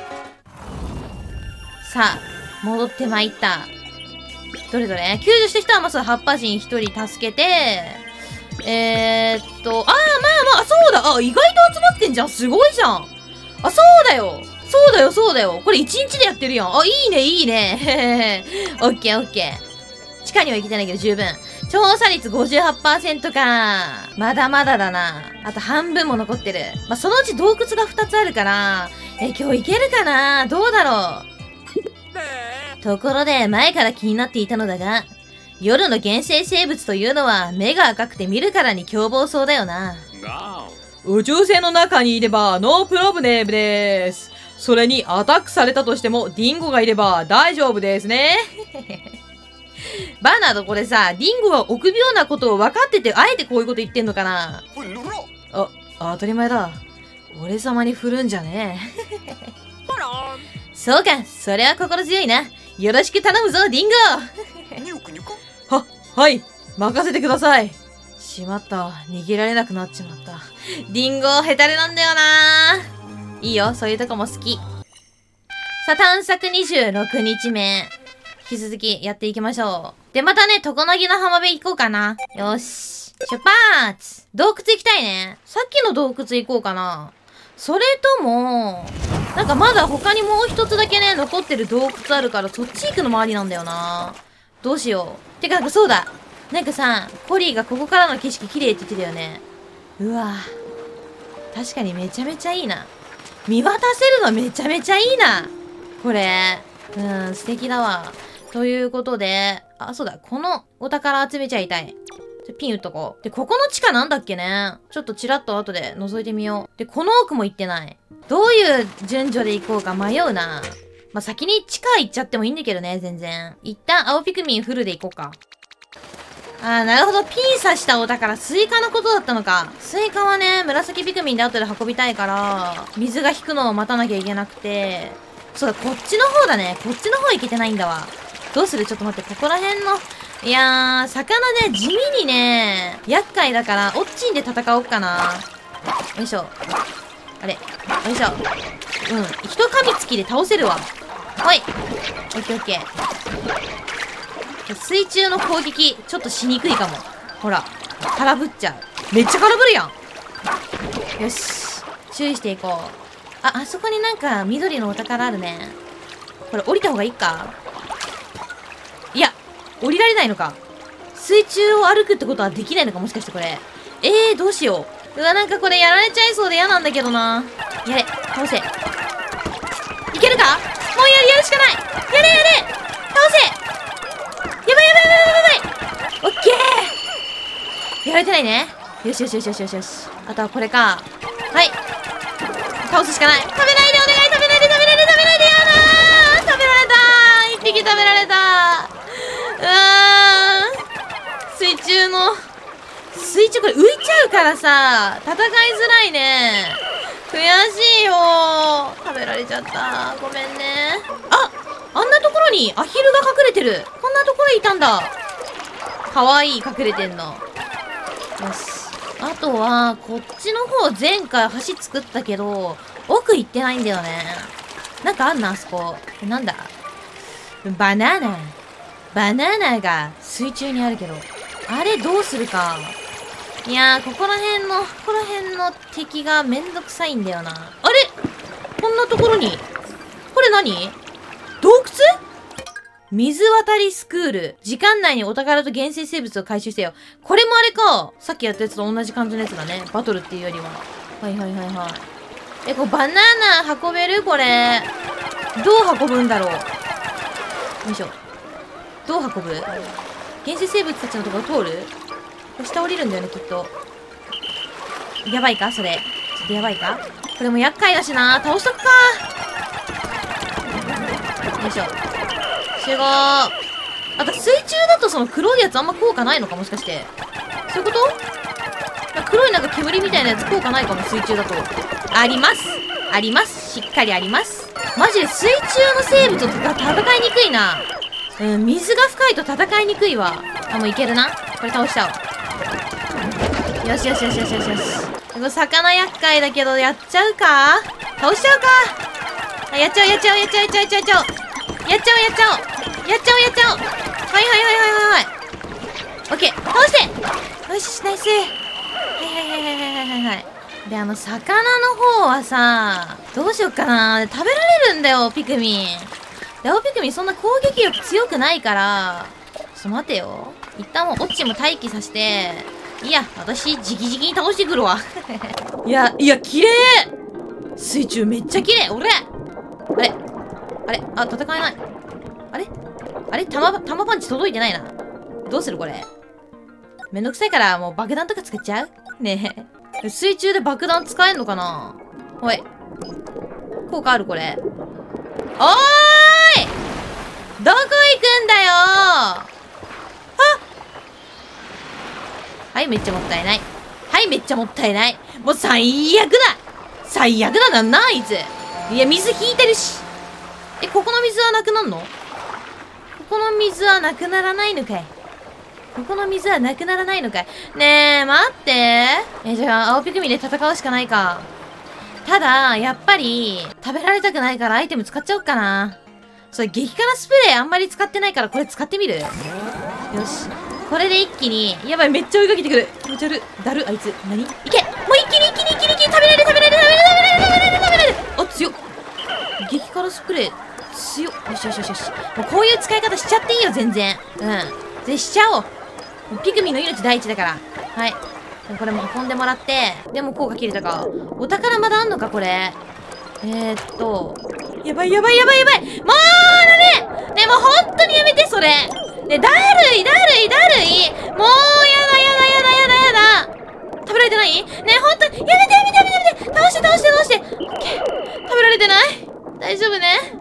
さあ、戻ってまいった。どれどれ？救助した人はまず葉っぱ人一人助けて、えー、っと、あー、まあまあ、そうだ、あ、意外と集まってんじゃん。すごいじゃん。あ、そうだよ。そうだよ、そうだよ。これ一日でやってるやん。あ、いいね、いいね。へへへ。オッケー、オッケー。地下には行けてないけど十分。調査率 ごじゅうはちパーセント か。まだまだだな。あと半分も残ってる。まあ、そのうち洞窟がふたつあるから、え、今日行けるかな？どうだろう。ところで、前から気になっていたのだが、夜の原生生物というのは目が赤くて見るからに凶暴そうだよな。宇宙船の中にいればノープロブレムです。それにアタックされたとしてもディンゴがいれば大丈夫ですね。バーナードこれさ、ディンゴが臆病なことを分かっててあえてこういうこと言ってんのかな。あ、当たり前だ。俺様に振るんじゃねえ。そうか、それは心強いな。よろしく頼むぞ、ディンゴ。は、はい、任せてください。しまった、逃げられなくなっちまった。ディンゴ、ヘタレなんだよな。いいよ、そういうとこも好き。さあ、探索にじゅうろくにちめ。引き続きやっていきましょう。で、またね、常凪の浜辺行こうかな。よし。出発！洞窟行きたいね。さっきの洞窟行こうかな。 それとも、なんかまだ他にもう一つだけね、残ってる洞窟あるから、そっち行くのもありなんだよな。どうしよう。てか、なんかそうだ。なんかさ、コリーがここからの景色綺麗って言ってたよね。うわぁ。確かにめちゃめちゃいいな。見渡せるのめちゃめちゃいいな。これ。うん、素敵だわ。ということで、あ、そうだ。このお宝集めちゃいたい。ピン打っとこう。で、ここの地下なんだっけね。ちょっとチラッと後で覗いてみよう。で、この奥も行ってない。どういう順序で行こうか迷うな。まあ、先に地下行っちゃってもいいんだけどね、全然。一旦青ピクミンフルで行こうか。あー、なるほど。ピン刺したお宝、スイカのことだったのか。スイカはね、紫ピクミンで後で運びたいから、水が引くのを待たなきゃいけなくて。そうだ、こっちの方だね。こっちの方行けてないんだわ。どうする？ちょっと待って、ここら辺の、いやー、魚ね、地味にね、厄介だから、オッチンで戦おうかな。よいしょ。あれ。よいしょ。うん。一噛みつきで倒せるわ。ほい。オッケーオッケー。水中の攻撃、ちょっとしにくいかも。ほら。空振っちゃう。めっちゃ空振るやん。よし。注意していこう。あ、あそこになんか緑のお宝あるね。これ降りた方がいいか？いや、降りられないのか。水中を歩くってことはできないのか、もしかしてこれ。えー、どうしよう。うわ、なんかこれやられちゃいそうで嫌なんだけどな。やれ、倒せ。いけるか？もうやる、やるしかない。やれやれ倒せ。やばいやばいやばいやばいやばい。オッケー。やられてないね。よしよしよしよしよしよし。あとはこれか。はい。倒すしかない。食べないでお願い、食べないで食べないで食べないでやだー。食べられたー。一匹食べられたー。うわー。水中の、水中これ浮いちゃうからさ、戦いづらいね。悔しいよー。食べられちゃった。ごめんね。あ、あんなところにアヒルが隠れてる。こんなところにいたんだ。かわいい、隠れてんの。よし。あとは、こっちの方前回橋作ったけど、奥行ってないんだよね。なんかあんな、あそこ。なんだ？バナナ。バナナが水中にあるけど、あれどうするか。いやー、ここら辺の、ここら辺の敵がめんどくさいんだよな。あれ？こんなところに。これ何？洞窟？水渡りスクール。時間内にお宝と原生生物を回収してよ。これもあれか。さっきやったやつと同じ感じのやつだね。バトルっていうよりは。はいはいはいはい。え、これバナナ運べる？これ。どう運ぶんだろう。よいしょ。どう運ぶ？原生生物たちのところ通る？これ下降りるんだよね、きっと。やばいかそれ。ちょっとやばいかこれも厄介だしな。倒しとくか。よいしょ。集合。あと水中だとその黒いやつあんま効果ないのかもしかして。そういうこと？なんか黒いなんか煙みたいなやつ効果ないかも、水中だと。あります。あります。しっかりあります。マジで水中の生物と戦いにくいな。うん、水が深いと戦いにくいわ。あ、もういけるな。これ倒しちゃおう。よしよしよしよしよしよし。でも魚厄介だけど、やっちゃうか？倒しちゃうか？あ、やっちゃおうやっちゃおうやっちゃおうやっちゃおうやっちゃおう。やっちゃおうやっちゃおうやっちゃおう。やっちゃおうやっちゃおう。はいはいはいはいはいはい。オッケー。倒して。よし、ナイス。はいはいはいはいはいはいはい。で、あの、魚の方はさ、どうしよっかな。食べられるんだよ、ピクミン。で、青ピクミンそんな攻撃力強くないから、ちょっと待てよ。一旦もうオッチも待機させて、いや、私、じきじきに倒してくるわ。いや、いや、綺麗。水中めっちゃ綺麗。俺あれあれあ、戦えない。あれあれ玉、玉パンチ届いてないな。どうするこれ。めんどくさいからもう爆弾とか作っちゃうねえ。水中で爆弾使えんのかな。おい。効果あるこれ。おーいどこ行くんだよー。あはい、めっちゃもったいない。はい、めっちゃもったいない。もう最悪だ最悪だなんな、あいつ。いや、水引いてるし。え、ここの水はなくなんの？ここの水はなくならないのかい？ここの水はなくならないのかい？ねえ、待って。え、じゃあ、青ピクミンで戦うしかないか。ただ、やっぱり、食べられたくないからアイテム使っちゃおうかな。それ、激辛スプレーあんまり使ってないからこれ使ってみる？よし。これで一気に、やばい、めっちゃ追いかけてくる。気持ち悪い。だる、あいつ。何？いけ！もう一気に一気に一気に一気に食べれる食べれる食べれる食べれる食べれるクレイ強っ。よしよしよしよし。もうこういう使い方しちゃっていいよ、全然。うん。ぜしちゃおう。ピクミンの命第一だから。はい。これも運んでもらって。でも効果切れたか。お宝まだあんのか、これ。えー、っと。やばいやばいやばいやばい。もうダメ。ね、もう本当にやめて、それ。ね、だるいだるいだるい。もうやだやだやだやだやだ。食べられてない？ね、ほんとに、やめてやめてやめてやめて。倒して倒して倒して。オッケー。食べられてない？大丈夫ね。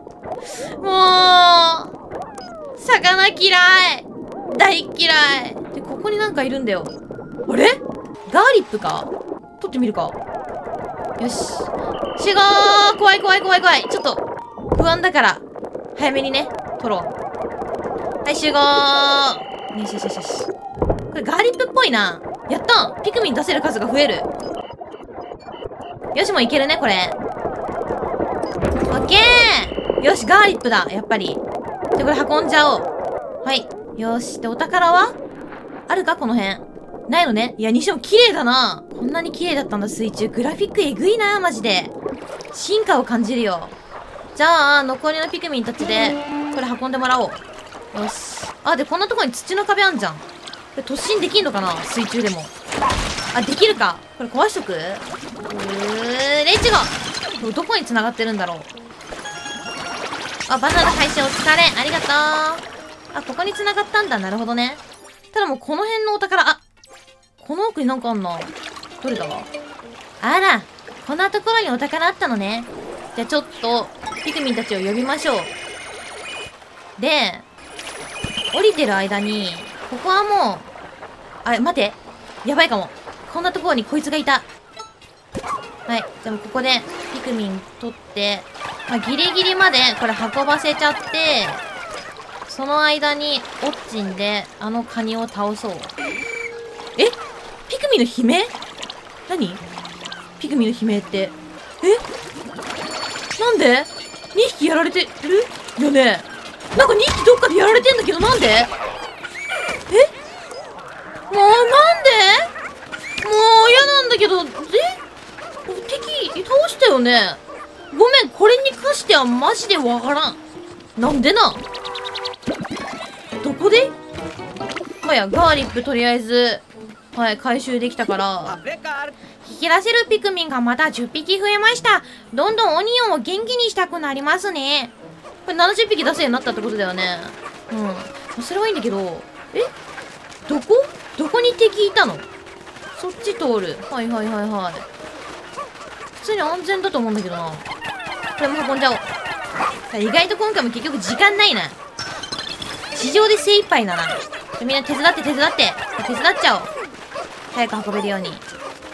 もう、魚嫌い。大嫌い。で、ここになんかいるんだよ。あれ？ガーリップか？取ってみるか。よし。集合！怖い怖い怖い怖い。ちょっと、不安だから、早めにね、取ろう。はい、集合！よしよしよしよし。これガーリップっぽいな。やったん！ピクミン出せる数が増える。よし、もういけるね、これ。オッケー！よし、ガーリップだ、やっぱり。で、これ運んじゃおう。はい。よし。で、お宝はあるかこの辺。ないのね。いや、にしても綺麗だな。こんなに綺麗だったんだ、水中。グラフィックえぐいな、マジで。進化を感じるよ。じゃあ、残りのピクミンたちで、これ運んでもらおう。よし。あ、で、こんなとこに土の壁あんじゃん。これ突進できんのかな水中でも。あ、できるか。これ壊しとく？うー、レッツゴー！これどこに繋がってるんだろう。あ、バナナ回収お疲れ。ありがとう。あ、ここに繋がったんだ。なるほどね。ただもうこの辺のお宝、あ、この奥になんかあんな。どれだ？あら、こんなところにお宝あったのね。じゃあちょっと、ピクミンたちを呼びましょう。で、降りてる間に、ここはもう、あ、待て。やばいかも。こんなところにこいつがいた。はい。でもここで、ピクミン取って、まあ、ギリギリまでこれ運ばせちゃって、その間に、オッチンで、あのカニを倒そう。え？ピクミンの悲鳴？何？ピクミンの悲鳴って。え？なんで？ に 匹やられてるよね。なんかにひきどっかでやられてんだけど、なんで？え？もうなんで？もう嫌なんだけど、え？敵、倒したよね。ごめん、これに関してはマジでわからん。なんでな？どこで？まあ、や、ガーリップとりあえず、はい、回収できたから。 引き出せるピクミンがまたじゅっぴき増えました。どんどんオニオンを元気にしたくなりますね。 これななじゅっぴき出すようになったってことだよね。うん。それはいいんだけど、え？どこ？どこに敵いたの？そっち通る。はいはいはいはい。普通に安全だと思うんだけどな。これも運んじゃおう。意外と今回も結局時間ないな。地上で精一杯だな。みんな手伝って手伝って。手伝っちゃおう。早く運べるように。ん？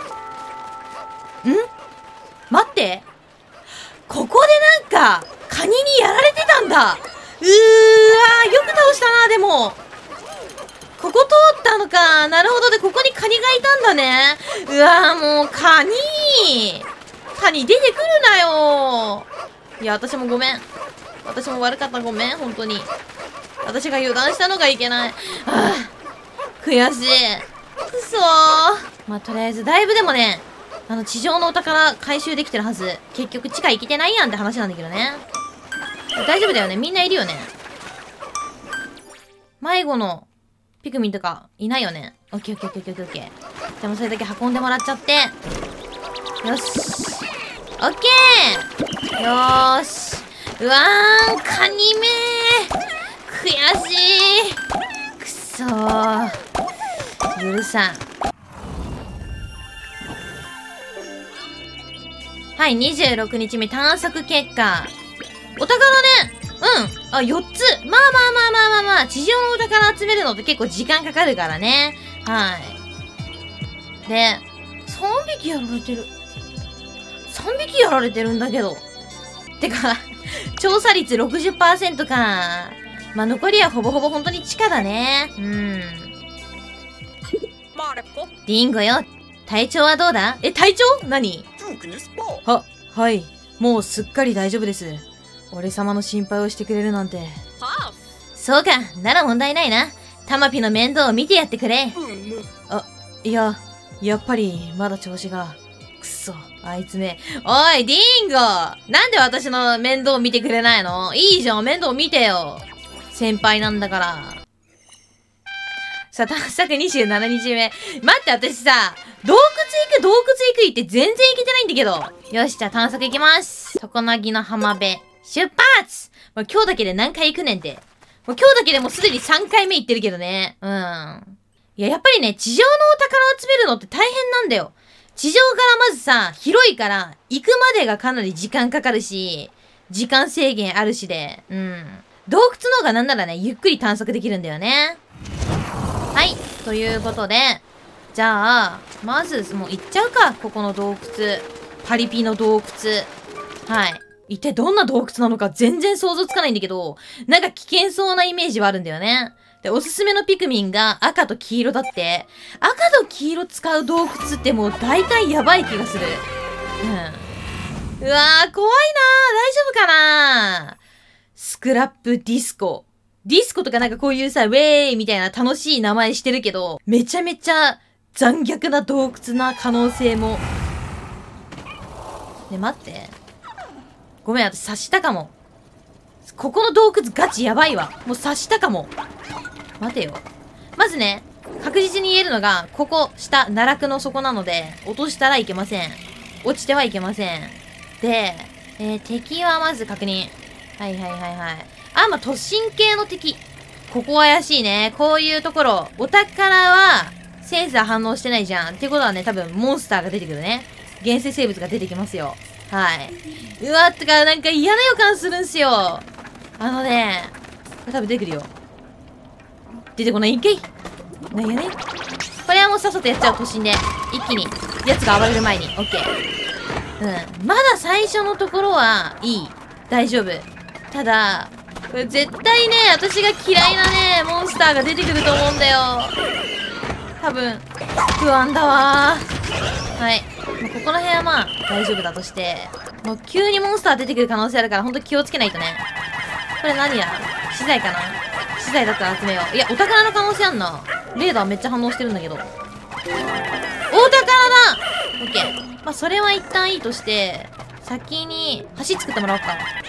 待って。ここでなんか、カニにやられてたんだ。うーわー、よく倒したな、でも。ここ通ったのか。なるほど。で、ここにカニがいたんだね。うわー、もう、カニー。カニ出てくるなよ。いや、私もごめん。私も悪かった。ごめん、本当に。私が油断したのがいけない。はぁ、悔しい。くそー。まあ、とりあえず、だいぶでもね、あの、地上のお宝回収できてるはず。結局、地下行けてないやんって話なんだけどね。大丈夫だよね。みんないるよね。迷子のピクミンとかいないよね。オッケーオッケーオッケーオッケーオッケー。でもそれだけ運んでもらっちゃって。よし。オッケー。よーし。うわーん、カニめー。悔しい。くそー。許さん。はい、にじゅうろくにちめ探索結果。お宝ね。うん。あ、よっつ。まあまあまあまあまあまあ。地上のお宝集めるのって結構時間かかるからね。はい。で、さんびきやられてる。さんびきやられてるんだけど。てか、調査率 ろくじゅっパーセント か。まあ残りはほぼほぼ本当に地下だね。うん。ディンゴよ。体調はどうだ？え、体調？何？は、はい。もうすっかり大丈夫です。俺様の心配をしてくれるなんて。そうか。なら問題ないな。タマピの面倒を見てやってくれ。あ、いや、やっぱりまだ調子が。くっそ。 あいつめ。おい、ディンゴなんで私の面倒見てくれないの？いいじゃん、面倒見てよ。先輩なんだから。さあ、探索にじゅうななにちめ。待って、私さ、洞窟行く、洞窟行くって全然行けてないんだけど。よし、じゃあ探索行きます。常凪の浜辺。出発！もう今日だけで何回行くねんて。もう今日だけでもうすでにさんかいめ行ってるけどね。うん。いや、やっぱりね、地上のお宝集めるのって大変なんだよ。地上からまずさ、広いから、行くまでがかなり時間かかるし、時間制限あるしで、うん。洞窟の方がなんならね、ゆっくり探索できるんだよね。はい。ということで、じゃあ、まず、もう行っちゃうか。ここの洞窟。パリピの洞窟。はい。一体どんな洞窟なのか全然想像つかないんだけど、なんか危険そうなイメージはあるんだよね。で、おすすめのピクミンが赤と黄色だって。赤と黄色使う洞窟ってもう大体やばい気がする。うん。うわー、怖いなー。大丈夫かなー。スクラップディスコ。ディスコとかなんかこういうさ、ウェーイみたいな楽しい名前してるけど、めちゃめちゃ残虐な洞窟な可能性も。ね、待って。ごめん、私刺したかも。ここの洞窟ガチやばいわ。もう刺したかも。待てよ。まずね、確実に言えるのが、ここ、下、奈落の底なので、落としたらいけません。落ちてはいけません。で、えー、敵はまず確認。はいはいはいはい。あ、まあ、突進系の敵。ここ怪しいね。こういうところ。お宝は、センサー反応してないじゃん。ってことはね、多分、モンスターが出てくるね。現世生物が出てきますよ。はい。うわ、とか、なんか嫌な予感するんすよ。あのね、多分出てくるよ。出てこないんけい。なんやね。これはもうさっさとやっちゃう、突進で。一気に、奴が暴れる前に。オッケー。うん。まだ最初のところは、いい。大丈夫。ただ、これ絶対ね、私が嫌いなね、モンスターが出てくると思うんだよ。多分、不安だわー。はい。もうここら辺はまあ、大丈夫だとして、もう急にモンスター出てくる可能性あるから、ほんと気をつけないとね。これ何や？資材かな？資材だったら集めよう。いや、お宝の可能性あんな。レーダーめっちゃ反応してるんだけど。お宝だ！オッケー。まあ、それは一旦いいとして、先に橋作ってもらおうか。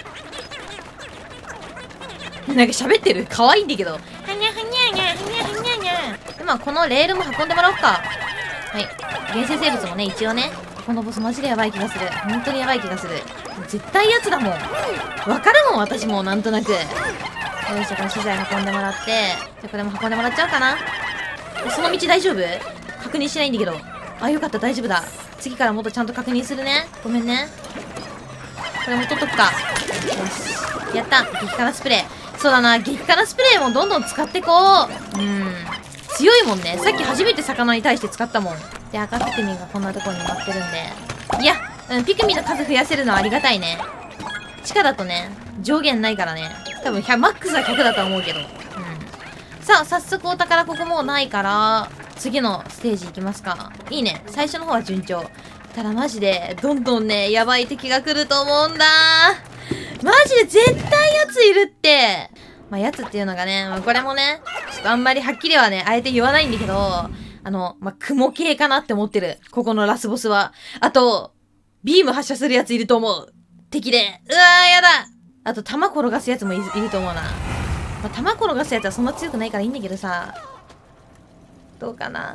なんか喋ってる？可愛いんだけど。はにゃはにゃにゃ、はにゃはにゃにゃ。で、まあ、このレールも運んでもらおうか。はい。原生生物もね、一応ね。このボスマジでやばい気がする。本当にやばい気がする。絶対やつだもん。わかるもん、私もなんとなく。よいしょ、この資材運んでもらって。じゃあこれも運んでもらっちゃおうかな。その道大丈夫？確認しないんだけど。あ、よかった、大丈夫だ。次からもっとちゃんと確認するね。ごめんね。これも取っとくか。よし。やった。激辛スプレー。そうだな、激辛スプレーもどんどん使ってこう。うん。強いもんね。さっき初めて魚に対して使ったもん。で、赤ピクミンがこんなところに待ってるんで。いや、うん、ピクミンの数増やせるのはありがたいね。地下だとね、上限ないからね。多分ひゃく、マックスはひゃくだと思うけど。うん。さあ、早速お宝ここもうないから、次のステージ行きますか。いいね。最初の方は順調。ただマジで、どんどんね、やばい敵が来ると思うんだ。マジで絶対やついるって。まあ、やつっていうのがね、まあ、これもね、ちょっとあんまりはっきりはね、あえて言わないんだけど、あの、まあ、雲系かなって思ってる。ここのラスボスは。あと、ビーム発射するやついると思う。敵で。うわー、やだ。あと、弾転がすやつもいると思うな。まあ、弾転がすやつはそんな強くないからいいんだけどさ。どうかな。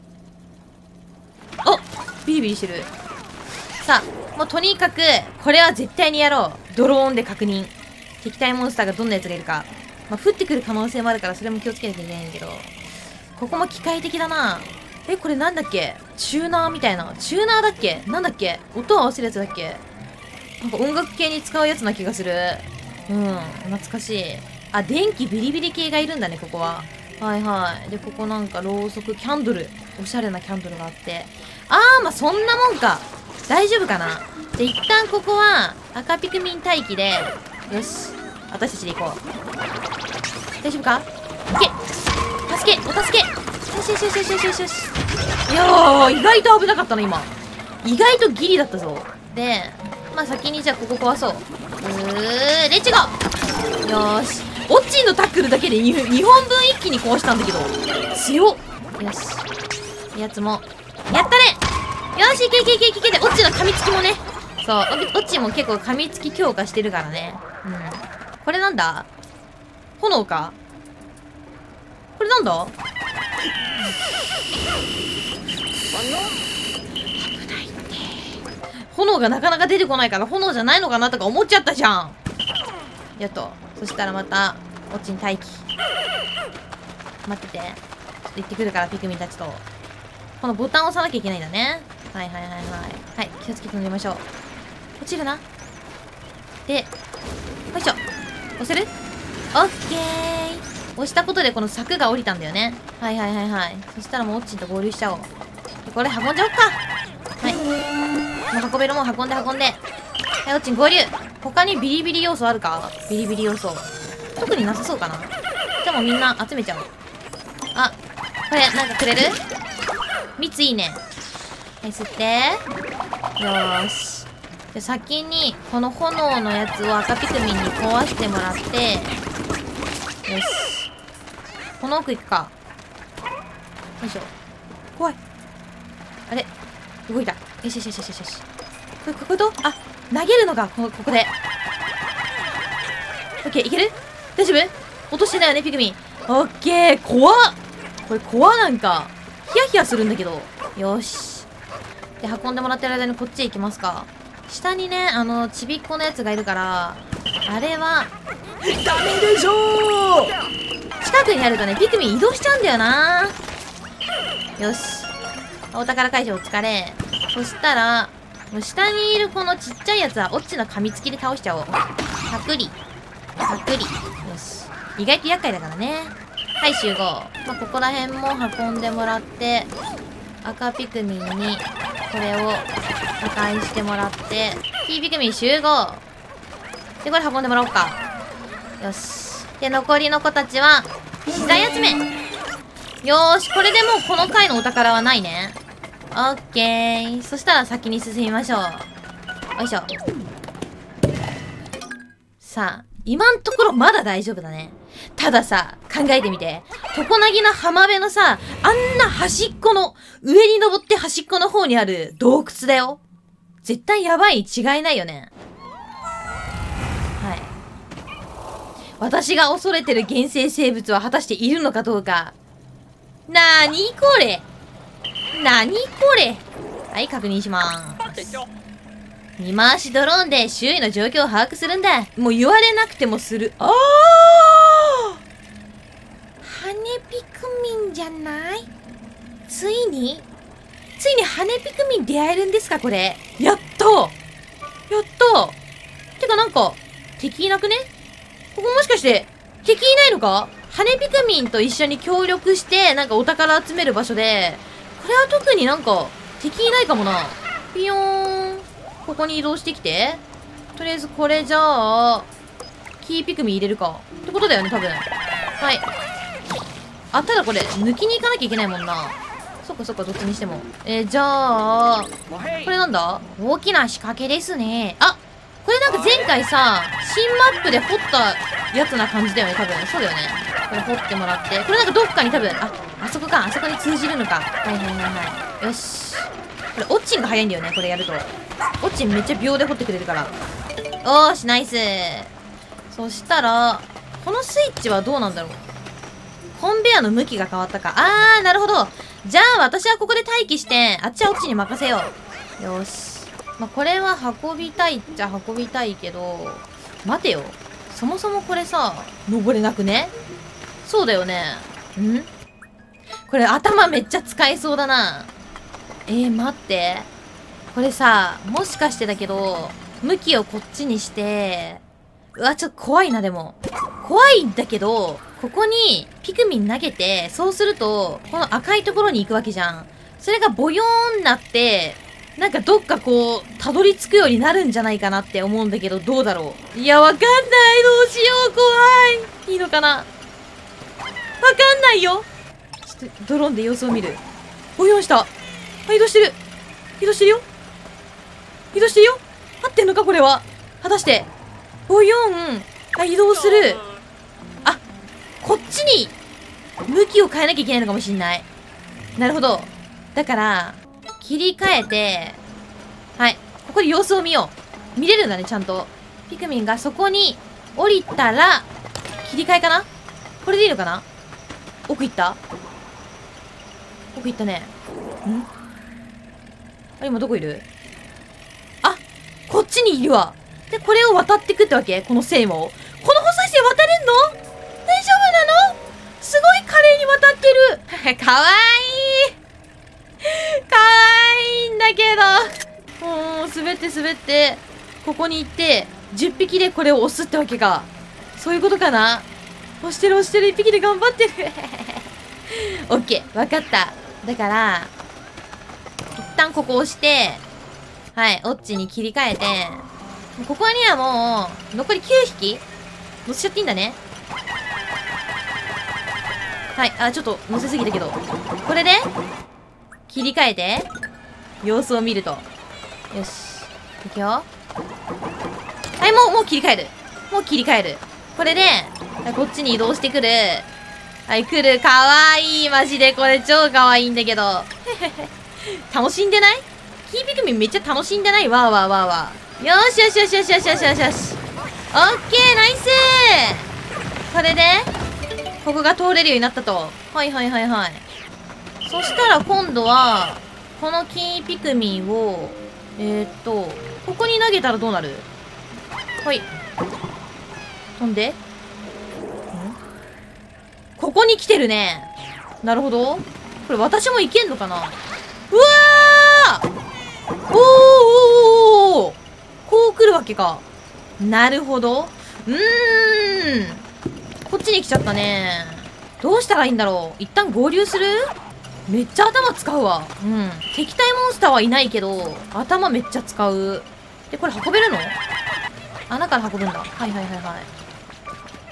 お！ビリビリしてる。さあ、もうとにかく、これは絶対にやろう。ドローンで確認。敵対モンスターがどんなやつがいるか。まあ、降ってくる可能性もあるから、それも気をつけなきゃいけないんだけど。ここも機械的だな。え、これなんだっけ？チューナーみたいな。チューナーだっけ？なんだっけ？音を合わせるやつだっけ？なんか音楽系に使うやつな気がする。うん、懐かしい。あ、電気ビリビリ系がいるんだね、ここは。はいはい。で、ここなんかろうそく、キャンドル。おしゃれなキャンドルがあって。あー、まあ、そんなもんか。大丈夫かな。じゃ、一旦ここは、赤ピクミン待機で、よし。私たちで行こう。大丈夫か？いけ！助け！お助け！よしよしよしよしよしよしよし。いやー、意外と危なかったな、今。意外とギリだったぞ。で、まあ、先にじゃあここ壊そう。うー、レッチゴー！よーし。オッチンのタックルだけで 2, にほんぶん一気に壊したんだけど。強っ！よし。やつも。やったね！ よし、いけいけいけいけいけで、オッチの噛みつきもね。そう、オッチも結構噛みつき強化してるからね。うん。これなんだ？炎か？これなんだ？危ないって。炎がなかなか出てこないから炎じゃないのかなとか思っちゃったじゃん。やっと。そしたらまた、オッチに待機。待ってて。ちょっと行ってくるから、ピクミンたちと。このボタンを押さなきゃいけないんだね。はいはいはいはい。はい、気をつけて乗りましょう。落ちるな。で、よいしょ。押せる？オッケー。押したことでこの柵が降りたんだよね。はいはいはいはい。そしたらもうオッチンと合流しちゃおう。で、これ運んじゃおっか。はい。もう運べるもん運んで運んで。はい、オッチン合流。他にビリビリ要素あるか？ビリビリ要素。特になさそうかな。じゃあもうみんな集めちゃおう。あ、これなんかくれる？蜜いいね。はい、吸って。よーし。じゃあ先に、この炎のやつを赤ピクミンに壊してもらって、よし。この奥行くか。よいしょ。怖い。あれ動いた。よしよしよしよしよし。これ、ここと？あ、投げるのか、こ、ここで。オッケー、いける？大丈夫？落としてないよね、ピクミン。オッケー、怖っ！これ怖なんか。ヒヤヒヤするんだけど。よし。で、運んでもらってる間にこっちへ行きますか。下にね、あの、ちびっこのやつがいるから、あれは、ダメでしょー！近くにあるとね、ピクミン移動しちゃうんだよな。よし。お宝回収お疲れ。そしたら、もう下にいるこのちっちゃいやつは、オッチの噛みつきで倒しちゃおう。パクリ。パクリ。よし。意外と厄介だからね。はい、集合。まあ、ここら辺も運んでもらって、赤ピクミンに、これを破壊してもらって、Tピクミン集合。で、これ運んでもらおうか。よし。で、残りの子たちは、資材集め。よーし、これでもうこの回のお宝はないね。オッケー。そしたら先に進みましょう。よいしょ。さあ、今んところまだ大丈夫だね。たださ、考えてみて。常凪の浜辺のさ、あんな端っこの、上に登って端っこの方にある洞窟だよ。絶対やばいに違いないよね。はい。私が恐れてる原生生物は果たしているのかどうか。なーにこれなにこれはい、確認しまーす。見回しドローンで周囲の状況を把握するんだ。もう言われなくてもする。ああ羽ピクミンじゃない？ついについに羽ピクミン出会えるんですかこれ。 やったやったてかなんか、敵いなくね？ここもしかして、敵いないのか？羽ピクミンと一緒に協力して、なんかお宝集める場所で、これは特になんか、敵いないかもな。ピヨーン。ここに移動してきて。とりあえずこれじゃあ、キーピクミン入れるか。ってことだよね、多分。はい。あ、ただこれ、抜きに行かなきゃいけないもんな。そっかそっか、どっちにしても。えー、じゃあ、これなんだ？ 大きな仕掛けですね。 あ、これなんか前回さ、新マップで掘ったやつな感じだよね、多分。そうだよね。これ掘ってもらって。これなんかどっかに多分、あ、あそこか、あそこに通じるのか。はいはいはいはい。よし。これ、オッチンが早いんだよね、これやると。オッチンめっちゃ秒で掘ってくれるから。おーし、ナイス。そしたら、このスイッチはどうなんだろう。コンベアの向きが変わったか。あー、なるほど。じゃあ、私はここで待機して、あっちはオッチに任せよう。よし。まあ、これは運びたいっちゃ運びたいけど、待てよ。そもそもこれさ、登れなくね？そうだよね。ん？これ頭めっちゃ使えそうだな。えー、待って。これさ、もしかしてだけど、向きをこっちにして、うわ、ちょっと怖いな、でも。怖いんだけど、ここにピクミン投げて、そうすると、この赤いところに行くわけじゃん。それがボヨーンなって、なんかどっかこう、たどり着くようになるんじゃないかなって思うんだけど、どうだろう。いや、わかんない。どうしよう。怖い。いいのかな？わかんないよ。ちょっと、ドローンで様子を見る。ボヨンした。あ、移動してる。移動してるよ。移動してるよ。合ってんのかこれは。果たして。ボヨン。あ、移動する。あ、こっちに、向きを変えなきゃいけないのかもしんない。なるほど。だから、 切り替えて、はい。ここで様子を見よう。見れるんだね、ちゃんと。ピクミンがそこに降りたら、切り替えかな？これでいいのかな？奥行った？奥行ったね。ん？あ、今どこいる？あ、こっちにいるわ。で、これを渡ってくってわけ？この線を。この細い線渡れんの？大丈夫なの？すごい華麗に渡ってる。かわいい。かわいいんだけど。もう、滑って滑って、ここに行って、じゅっぴきでこれを押すってわけか。そういうことかな？押してる押してる、いっぴきで頑張ってる。オッケー、わかった。だから、一旦ここ押して、はい、オッチに切り替えて、ここにはもう、残りきゅうひき乗せちゃっていいんだね。はい、あ、ちょっと乗せすぎたけど。これで、切り替えて、様子を見ると。よし。いくよ。はい、もう、もう切り替える。もう切り替える。これで、こっちに移動してくる。はい、来る。かわいい。マジで。これ超かわいいんだけど。楽しんでない？キーピクミンめっちゃ楽しんでない？わーわーわーわー。よーしよしよしよしよしよしよしよし。オッケー、ナイスー。これで、ここが通れるようになったと。はいはいはいはい。そしたら今度は、このキーピクミンを、えー、っと、ここに投げたらどうなる？はい。飛んで。ん？ここに来てるね。なるほど。これ私もいけんのかな？うわー！おーおーおーおー！こう来るわけか。なるほど。うーん。こっちに来ちゃったね。どうしたらいいんだろう。一旦合流する？めっちゃ頭使うわ。うん。敵対モンスターはいないけど、頭めっちゃ使う。で、これ運べるの？穴から運ぶんだ。はいはいはいはい。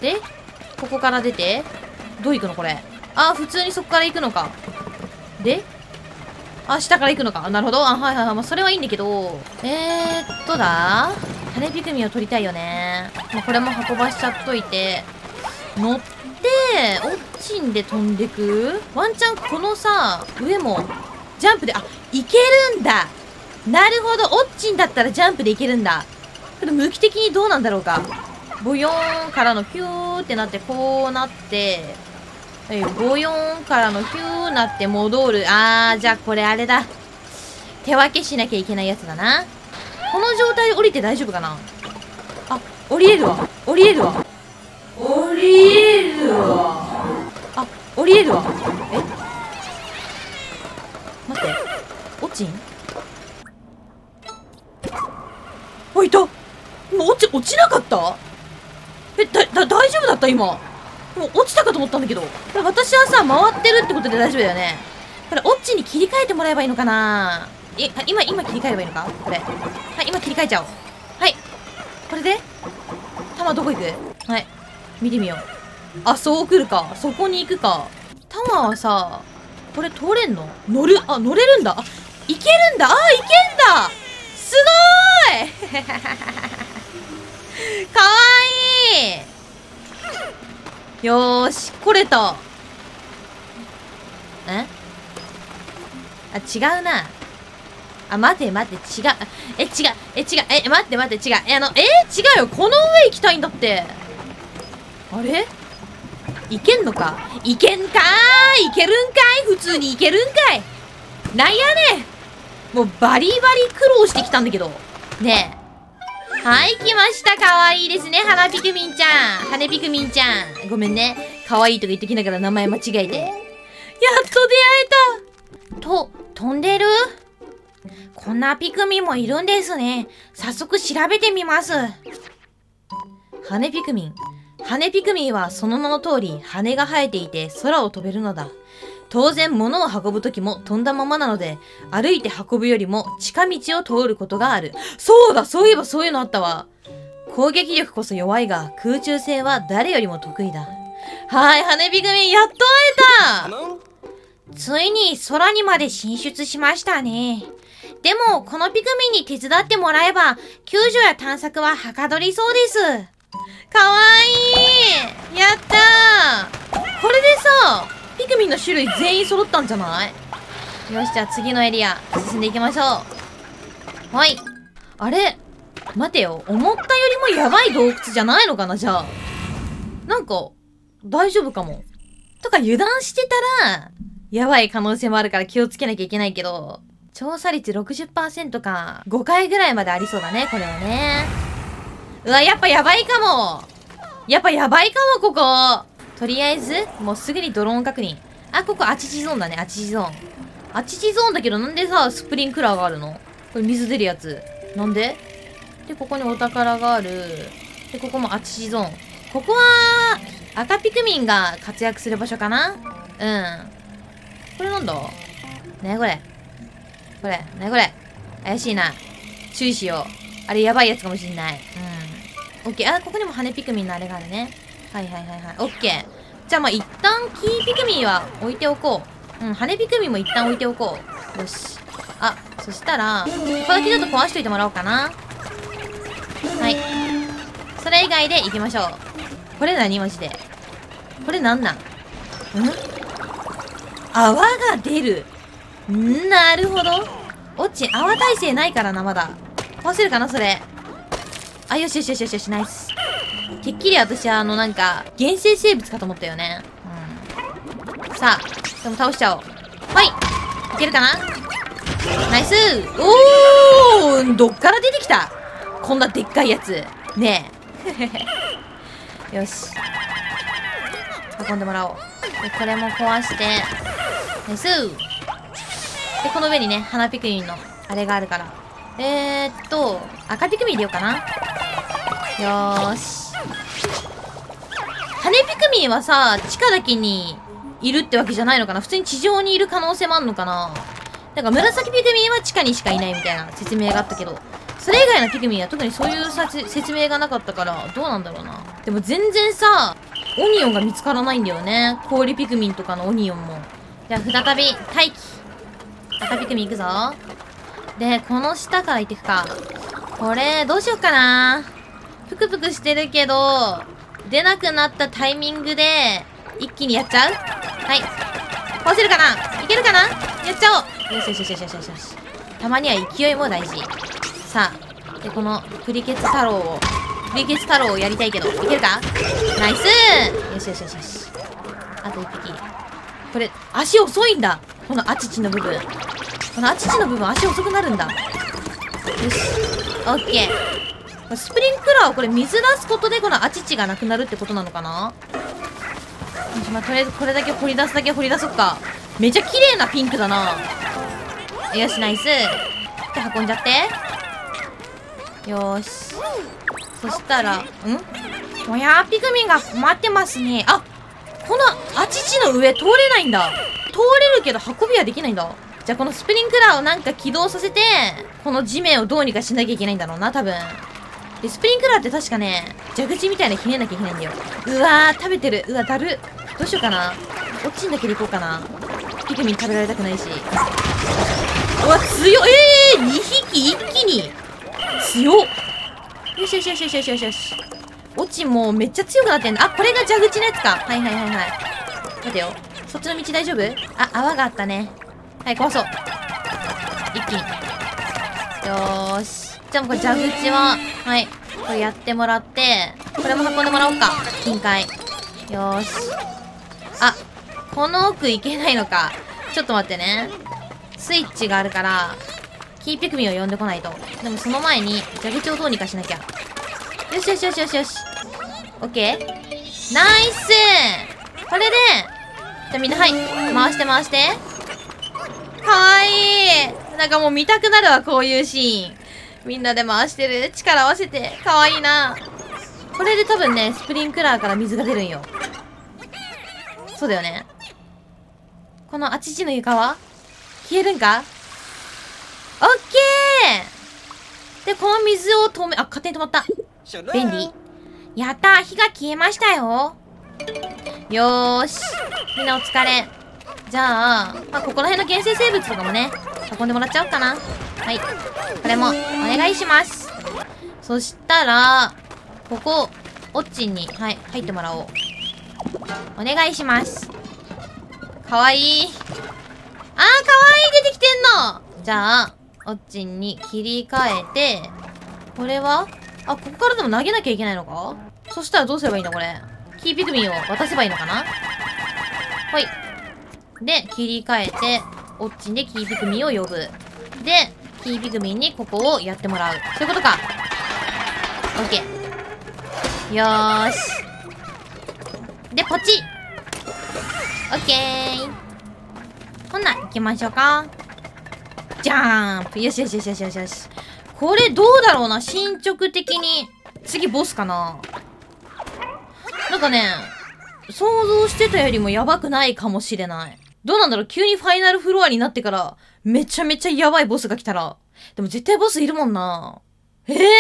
で、ここから出て、どう行くのこれ。あ、普通にそこから行くのか。で、あ、下から行くのか。なるほど。あ、はいはいはい。まあ、それはいいんだけど、えーっとだ。羽ピクミンを取りたいよね。まあ、これも運ばしちゃっといて、乗って、オッチンで飛んでく？ワンチャンこのさ、上も、ジャンプで、あ、いけるんだ。なるほど。オッチンだったらジャンプでいけるんだ。けど、向き的にどうなんだろうか。ボヨーンからのヒューってなって、こうなって、えボヨーンからのヒューなって戻る。あー、じゃあこれあれだ。手分けしなきゃいけないやつだな。この状態で降りて大丈夫かな？あ、降りれるわ。降りれるわ。降りれるわ。あ、降りれるわ。え？待って。落ちん？あ、いた！今落ち、落ちなかった？え、だ、だ、大丈夫だった今。もう落ちたかと思ったんだけど。これ私はさ、回ってるってことで大丈夫だよね。これ、オッチに切り替えてもらえばいいのかな？え、今、今切り替えればいいのかこれ。はい、今切り替えちゃおう。はい。これで弾どこ行く？はい。見てみよう。あ、そう来るか。そこに行くか。弾はさ、これ通れんの？乗る。あ、乗れるんだ。あ、いけるんだ。あ、いけんだ。すごーいかわいい。よーし、来れた。え？あ、違うな。あ、待て待て、違う。え、違う。え、違う。え、待って待って、違う。え、あの、えー、違うよ。この上行きたいんだって。あれ？いけんのか？いけんかーい。いけるんかい？普通にいけるんかい。なんやねん。もうバリバリ苦労してきたんだけど。ねえ。はい、来ました。かわいいですね。花ピクミンちゃん。羽ピクミンちゃん。ごめんね。かわいいとか言ってきながら名前間違えて。やっと出会えた。と、飛んでる？こんなピクミンもいるんですね。早速調べてみます。羽ピクミン。羽ピクミンはその名の通り羽が生えていて空を飛べるのだ。当然物を運ぶときも飛んだままなので、歩いて運ぶよりも近道を通ることがある。そうだ、そういえばそういうのあったわ。攻撃力こそ弱いが、空中戦は誰よりも得意だ。はい、羽ピクミンやっと会えた！ついに空にまで進出しましたね。でも、このピクミンに手伝ってもらえば、救助や探索ははかどりそうです。かわいい！やったー！これでさ、ピクミンの種類全員揃ったんじゃない？ よし、じゃあ次のエリア、進んでいきましょう。はい。あれ待てよ。思ったよりもやばい洞窟じゃないのかな、じゃあ。なんか、大丈夫かも。とか油断してたら、やばい可能性もあるから気をつけなきゃいけないけど、調査率 ろくじゅっパーセント か。ごかいぐらいまでありそうだね、これはね。うわ、やっぱやばいかも。やっぱやばいかも、ここ。とりあえず、もうすぐにドローン確認。あ、ここ、あちちゾーンだね、あちちゾーン。あちちゾーンだけど、なんでさ、スプリンクラーがあるの？これ水出るやつ。なんで？で、ここにお宝がある。で、ここもあちちゾーン。ここは、赤ピクミンが活躍する場所かな？うん。これなんだ？ねえ、これ。これ、ねえ、これ。怪しいな。注意しよう。あれ、やばいやつかもしんない。うん。オッケー。あ、ここにも羽ピクミンのあれがあるね。はいはいはいはい。オッケー。じゃあ、まあ、一旦、キーピクミンは置いておこう。うん、羽ピクミンも一旦置いておこう。よし。あ、そしたら、ここだけちょっと壊しといてもらおうかな。はい。それ以外で行きましょう。これ何マジで。これなんなん？ん？泡が出る。んなるほど。オッチ、泡耐性ないからな、まだ。壊せるかな、それ。あ、よしよしよしよしよし、ナイス。てっきり私は、あの、なんか、原生生物かと思ったよね。うん。さあ、でも倒しちゃおう。はい。いけるかな？ナイス。おー、どっから出てきた？こんなでっかいやつ。ねえ。よし。運んでもらおう。で、これも壊して。ナイス。で、この上にね、花ピクミンの、あれがあるから。えーっと、赤ピクミン入れようかな。よーし。羽ピクミンはさ、地下だけにいるってわけじゃないのかな？普通に地上にいる可能性もあんのかな？なんか紫ピクミンは地下にしかいないみたいな説明があったけど、それ以外のピクミンは特にそういうさ説明がなかったから、どうなんだろうな。でも全然さ、オニオンが見つからないんだよね。氷ピクミンとかのオニオンも。じゃあ再び、待機。赤ピクミン行くぞ。で、この下から行ってくか。これ、どうしようかな。ぷくぷくしてるけど、出なくなったタイミングで、一気にやっちゃう？はい。壊せるかな？いけるかな？やっちゃおう。よしよしよしよしよしよし。たまには勢いも大事。さあ、で、この、プリケツ太郎を、プリケツ太郎をやりたいけど、いけるか？ナイスー！よしよしよしよし。あと一匹。これ、足遅いんだ。このアチチの部分。このアチチの部分、足遅くなるんだ。よし。オッケー。スプリンクラーをこれ水出すことでこのアチチがなくなるってことなのかな？よし、まあ、とりあえずこれだけ掘り出すだけ掘り出そっか。めっちゃ綺麗なピンクだな。よし、ナイス。で、運んじゃって。よーし。そしたら、ん？おやー、ピクミンが困ってますね。あ、このアチチの上通れないんだ。通れるけど運びはできないんだ。じゃあこのスプリンクラーをなんか起動させて、この地面をどうにかしなきゃいけないんだろうな、多分。で、スプリンクラーって確かね、蛇口みたいなひねんなきゃいけないんだよ。うわー、食べてる。うわ、だる。どうしようかな。落ちんだけでいこうかな。ピクミン食べられたくないし。うわ、強い。えー、にひき一気に。強っ。よしよしよしよしよしよしよし。落ちもうめっちゃ強くなってんだ。あ、これが蛇口のやつか。はいはいはいはい。待てよ。そっちの道大丈夫？あ、泡があったね。はい、壊そう。一気に。よーし。じゃあこれ蛇口は、はい。これやってもらって、これも運んでもらおうか。金塊。よーし。あ、この奥行けないのか。ちょっと待ってね。スイッチがあるから、キーピクミンを呼んでこないと。でもその前に、蛇口をどうにかしなきゃ。よしよしよしよしよし。オッケー。ナイスこれで、じゃあみんな、はい。回して回して。かわいい。なんかもう見たくなるわ、こういうシーン。みんなで回してる。力合わせて。かわいいな。これで多分ね、スプリンクラーから水が出るんよ。そうだよね。このあちちの床は消えるんか？オッケー！で、この水を止め、あ、勝手に止まった。便利。やったー、火が消えましたよ。よーし。みんなお疲れ。じゃあ、まあ、ここら辺の原生生物とかもね、運んでもらっちゃおうかな。はい。これも、お願いします。そしたら、ここ、オッチンに、はい、入ってもらおう。お願いします。かわいい。 かわいい出てきてんの。じゃあ、オッチンに切り替えて、これはあ、ここからでも投げなきゃいけないのか。そしたらどうすればいいんだこれ。キーピクミンを渡せばいいのかな。ほい。で、切り替えて、オッチンでキーピクミンを呼ぶ。で、キーピクミンにここをやってもらう。そういうことか。オッケー。よーし。で、ポチッ。オッケー。ほんな、行きましょうか。ジャンプ。よしよしよしよしよしよし。これどうだろうな、進捗的に。次ボスかな。なんかね、想像してたよりもやばくないかもしれない。どうなんだろう、急にファイナルフロアになってから、めちゃめちゃやばいボスが来たら。でも絶対ボスいるもんな。えぇ、ー、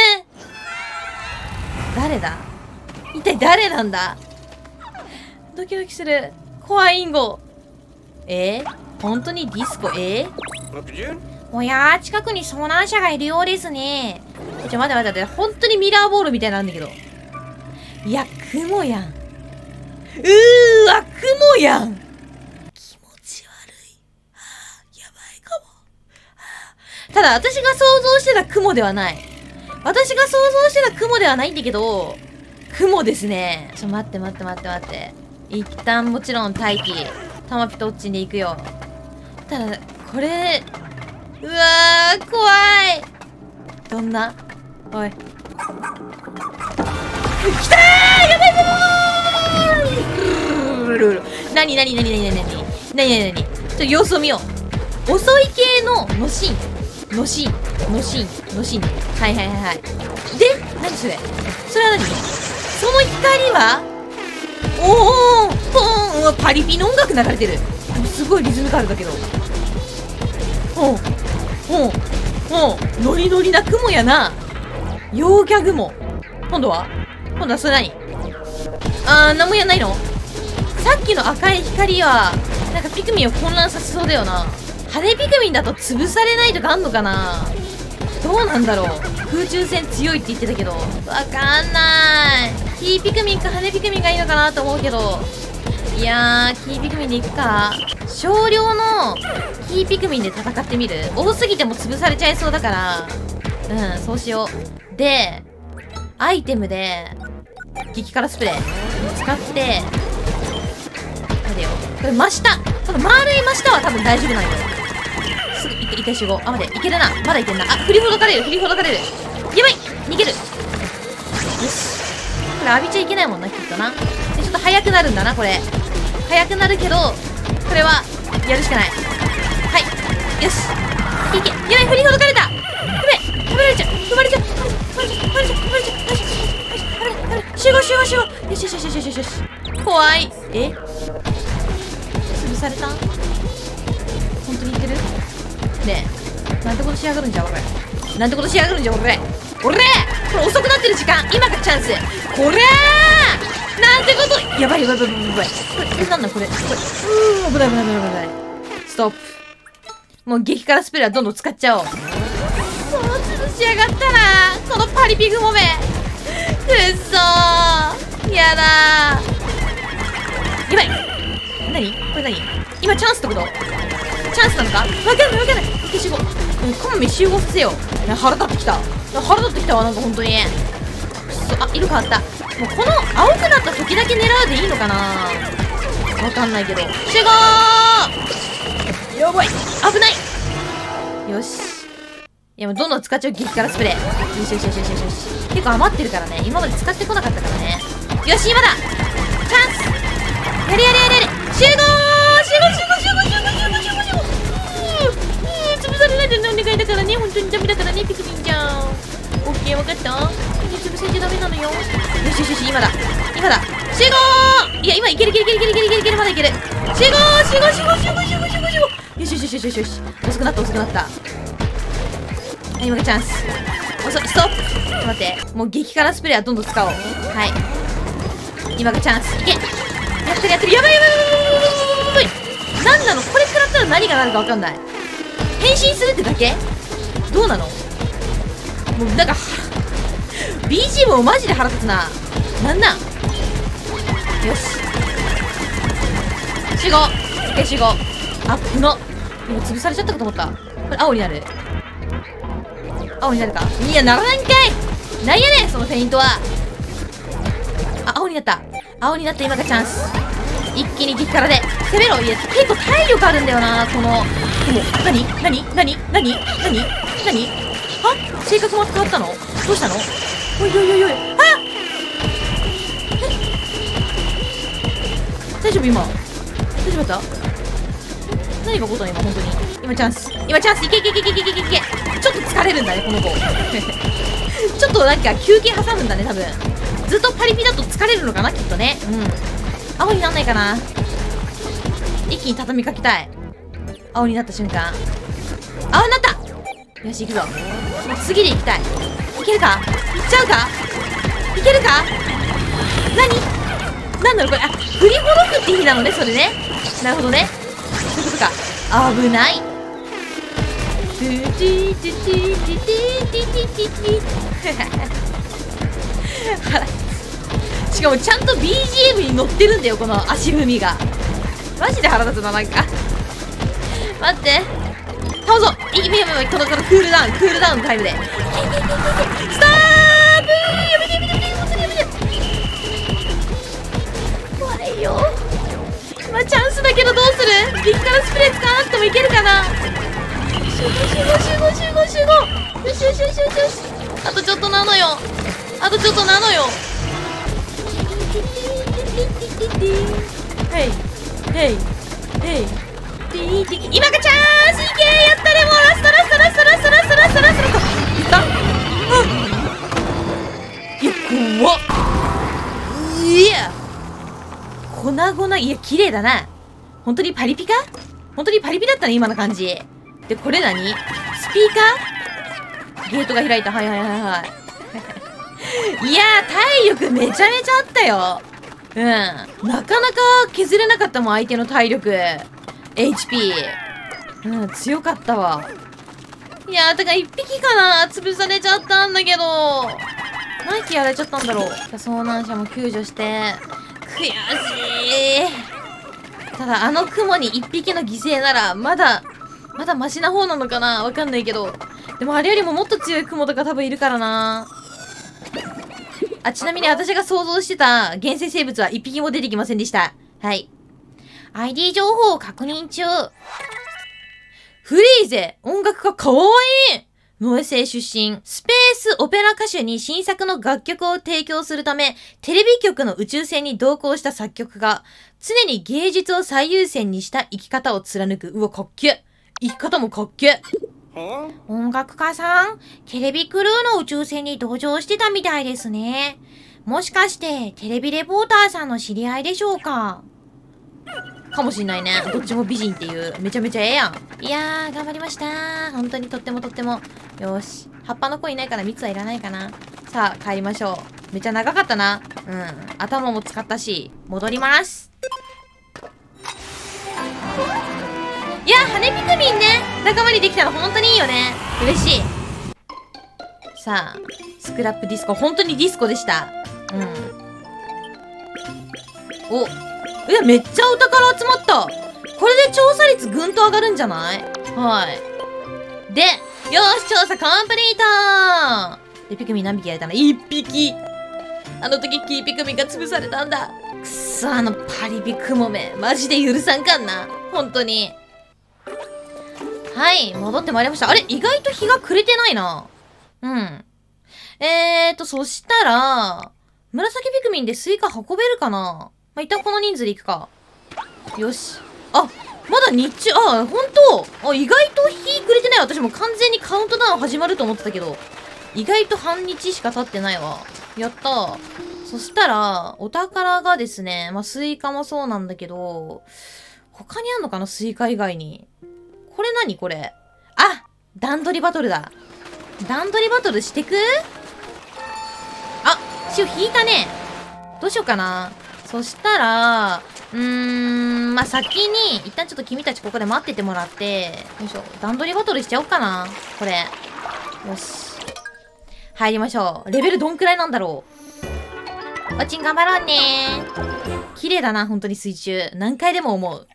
誰だ一体誰なんだ。ドキドキする。怖いインゴ。えー、本当にディスコ。えー、 おやー、近くに遭難者がいるようですね。 ちょ、待って待って待って。本当にミラーボールみたいなんだけど。いや、雲やん。うーわ、雲やん。気持ち悪い。はあ、やばいかも。はあ、ただ、私が想像してた雲ではない。私が想像してた雲ではないんだけど、雲ですね。ちょ、待って待って待って待って。一旦もちろん待機。タマピとオッチンで行くよ。ただ、これ、うわー、怖い。どんなおい。来たー、やばいぞー。なになになになになになになになになにちょっと様子を見よう。遅い系ののシーン。のシーン。のシーン。のシーンね。はいはいはいはい。で、なにそれそれは何その光はおーポーン、うわ、パリピの音楽流れてる。すごいリズムがあるんだけど。おうおうおう、ノリノリな雲やな。陽キャ雲。今度は今度はそれ何あー、なんもやんないの。さっきの赤い光は、なんかピクミンを混乱させそうだよな。羽ピクミンだと潰されないとかあんのかな。どうなんだろう。空中戦強いって言ってたけど。わかんない。キーピクミンか羽ピクミンがいいのかなと思うけど。いやー、キーピクミンでいくか。少量のキーピクミンで戦ってみる。多すぎても潰されちゃいそうだから。うん、そうしよう。で、アイテムで、激辛スプレー使って、待てよ。これ真下。この丸い真下は多分大丈夫なんよ。すぐ、一回集合。あ、待て、いけるな。まだいけるな。あ、振りほどかれる、振りほどかれる。やばい逃げる。よし。これ浴びちゃいけないもんな、きっとな。で、ちょっと速くなるんだな、これ。速くなるけど、これは、やるしかない。はい。よし。いけいけ。やばい、振りほどかれた。やべえ、食べられちゃう。踏まれちゃう。踏まれちゃう。踏まれちゃう。踏まれちゃう。よし。よし。危ない。危ない。集合、集合、集合。よしよしよしよしよしよし。怖い。え潰された？本当に言ってる？ねえ。なんてことしやがるんじゃ、俺。なんてことしやがるんじゃ、俺。俺これ遅くなってる時間。今がチャンス。これーなんてことやばいやばいやばいやばい。これ、なんなんこれ。これ。うーん、危ない危ない危ない危ない。ストップ。もう激辛スプレーはどんどん使っちゃおう。もう潰しやがったなこのパリピグモメ。くっそーやだー。やばい。何これ何今チャンスってこと？チャンスなのかわかんないわかんない。一回集合。コンビ集合させよう。腹立ってきた。腹立ってきたわ、なんか本当に。くそ、あ、色変わった。もうこの青くなった時だけ狙うでいいのかなわかんないけど。集合ーやばい危ないよし。いやもうどんどん使っちゃう激辛スプレー。よしよしよしよしよし。結構余ってるからね。今まで使ってこなかったからね。よし、今だチャンスやれやれやれやれ集合集合集合集合集合集合集合集合集合潰されないでお願いだからね。本当にダメだからね、ピクミンちゃん。オッケー、わかった。潰されちゃダメなのよ。よしよしよし、今だ今だ集合。いや、今いけるいけるいけるいけるいけるいけるまだいける。集合集合集合集合集合集合集合。よしよしよしよしよし。遅くなった遅くなった。今がチャンス。遅い、ストップ。待って、もう激辛スプレーはどんどん使おう。はい、今がチャンス。いけやってるやってる。やばいやばいやばいやばいやばいやばい。なんなのこれ食らったら何がなるかわかんない。変身するってだけどうなの。もうなんかビージーエム もマジで腹立つな。なんなん。よし集合一回集合。あっぶの。よ今潰されちゃったかと思った。これ青になる。青になるか。いや、ならないんかい。なんやねん、そのフェイントは。あ、青になった。青になって今がチャンス。一気に激辛で攻めろ。いや、結構体力あるんだよな、この。でも、なになになになになになにあ、性格も変わったの？どうしたの？おいおいおいおい。あ！大丈夫今？大丈夫だった？何が起こったの今、本当に。今チャンス。今チャンス。いけいけいけいけいけいけいけ。ちょっと疲れるんだね、この子。ちょっとなんか休憩挟むんだね、多分。ずっとパリピだと疲れるのかな、きっとね。うん。青になんないかな。一気に畳みかけたい。青になった瞬間。青になった。よし、行くぞ。もう次で行きたい。いけるか？行っちゃうか？いけるか？何？なんだろうこれ。あ、振りほどくって意味なのね、それね。なるほどね。そういうことか。危ない。しかもちゃんと ビージーエム に乗ってるんだよ、この足踏みが。マジで腹立つな、なんか。待って。倒そう。いい、この、このクールダウン、クールダウンタイムで。スターブー！やめてやめてやめて、本当にやめて。怖いよ。まあ、チャンスだけどどうする？激辛スプレー使わなくてもいけるかな？集合集合集合集合集合。よしよしよしよしよし。あとちょっとなのよ。あとちょっとなのよ。ヘイヘイヘイ。今がチャンス。いけー、やったね。もうラストラストラストラストラストラストラストラスト。いった？いや、怖っ。いや粉々。いや、綺麗だな。本当にパリピか？本当にパリピだったね、今の感じ。で、これ何？スピーカー？ゲートが開いた。はいはいはいはい。いやー、体力めちゃめちゃあったよ。うん。なかなか削れなかったもん、相手の体力。エイチピー。うん、強かったわ。いやー、だから一匹かな？潰されちゃったんだけど。何匹やられちゃったんだろう。遭難者も救助して。悔しい。ただ、あの雲に一匹の犠牲なら、まだ、まだマシな方なのかな？わかんないけど。でもあれよりももっと強い雲とか多分いるからな。あ、ちなみに私が想像してた原生生物は一匹も出てきませんでした。はい。アイディー 情報を確認中。フリーゼ、音楽家かわいい。ノエ星出身、スペースオペラ歌手に新作の楽曲を提供するため、テレビ局の宇宙船に同行した作曲家、常に芸術を最優先にした生き方を貫く。うわ、かっけ。生き方もかっけ。音楽家さん、テレビクルーの宇宙船に同乗してたみたいですね。もしかして、テレビレポーターさんの知り合いでしょうか？かもしんないね。どっちも美人っていう。めちゃめちゃええやん。いやー、頑張りましたー。本当にとってもとっても。よし。葉っぱの子いないから蜜はいらないかな。さあ、帰りましょう。めっちゃ長かったな。うん。頭も使ったし、戻ります。いやー、羽ピクミンね。仲間にできたの本当にいいよね。嬉しい。さあ、スクラップディスコ。本当にディスコでした。うん。お。いや、めっちゃお宝集まった。これで調査率ぐんと上がるんじゃない？はい。で、よーし、調査コンプリート。で、ピクミン何匹やれたの？いっぴき。あの時キーピクミンが潰されたんだ。くっそ、あのパリピクモメ。マジで許さんかんな。本当に。はい、戻ってまいりました。あれ、意外と日が暮れてないな。うん。えーと、そしたら、紫ピクミンでスイカ運べるかな？まあ、一旦この人数で行くか。よし。あ、まだ日中、あ、ほんとあ、意外と日暮れてない。私も完全にカウントダウン始まると思ってたけど、意外と半日しか経ってないわ。やったー。そしたら、お宝がですね、まあ、スイカもそうなんだけど、他にあんのかな？スイカ以外に。これ何これ？あ！段取りバトルだ。段取りバトルしてく？あ！塩引いたね。どうしようかな。そしたら、うーん、まあ、先に、一旦ちょっと君たちここで待っててもらって、よいしょ。段取りバトルしちゃおうかな。これ。よし。入りましょう。レベルどんくらいなんだろう。おちん頑張ろうねー。綺麗だな、本当に水中。何回でも思う。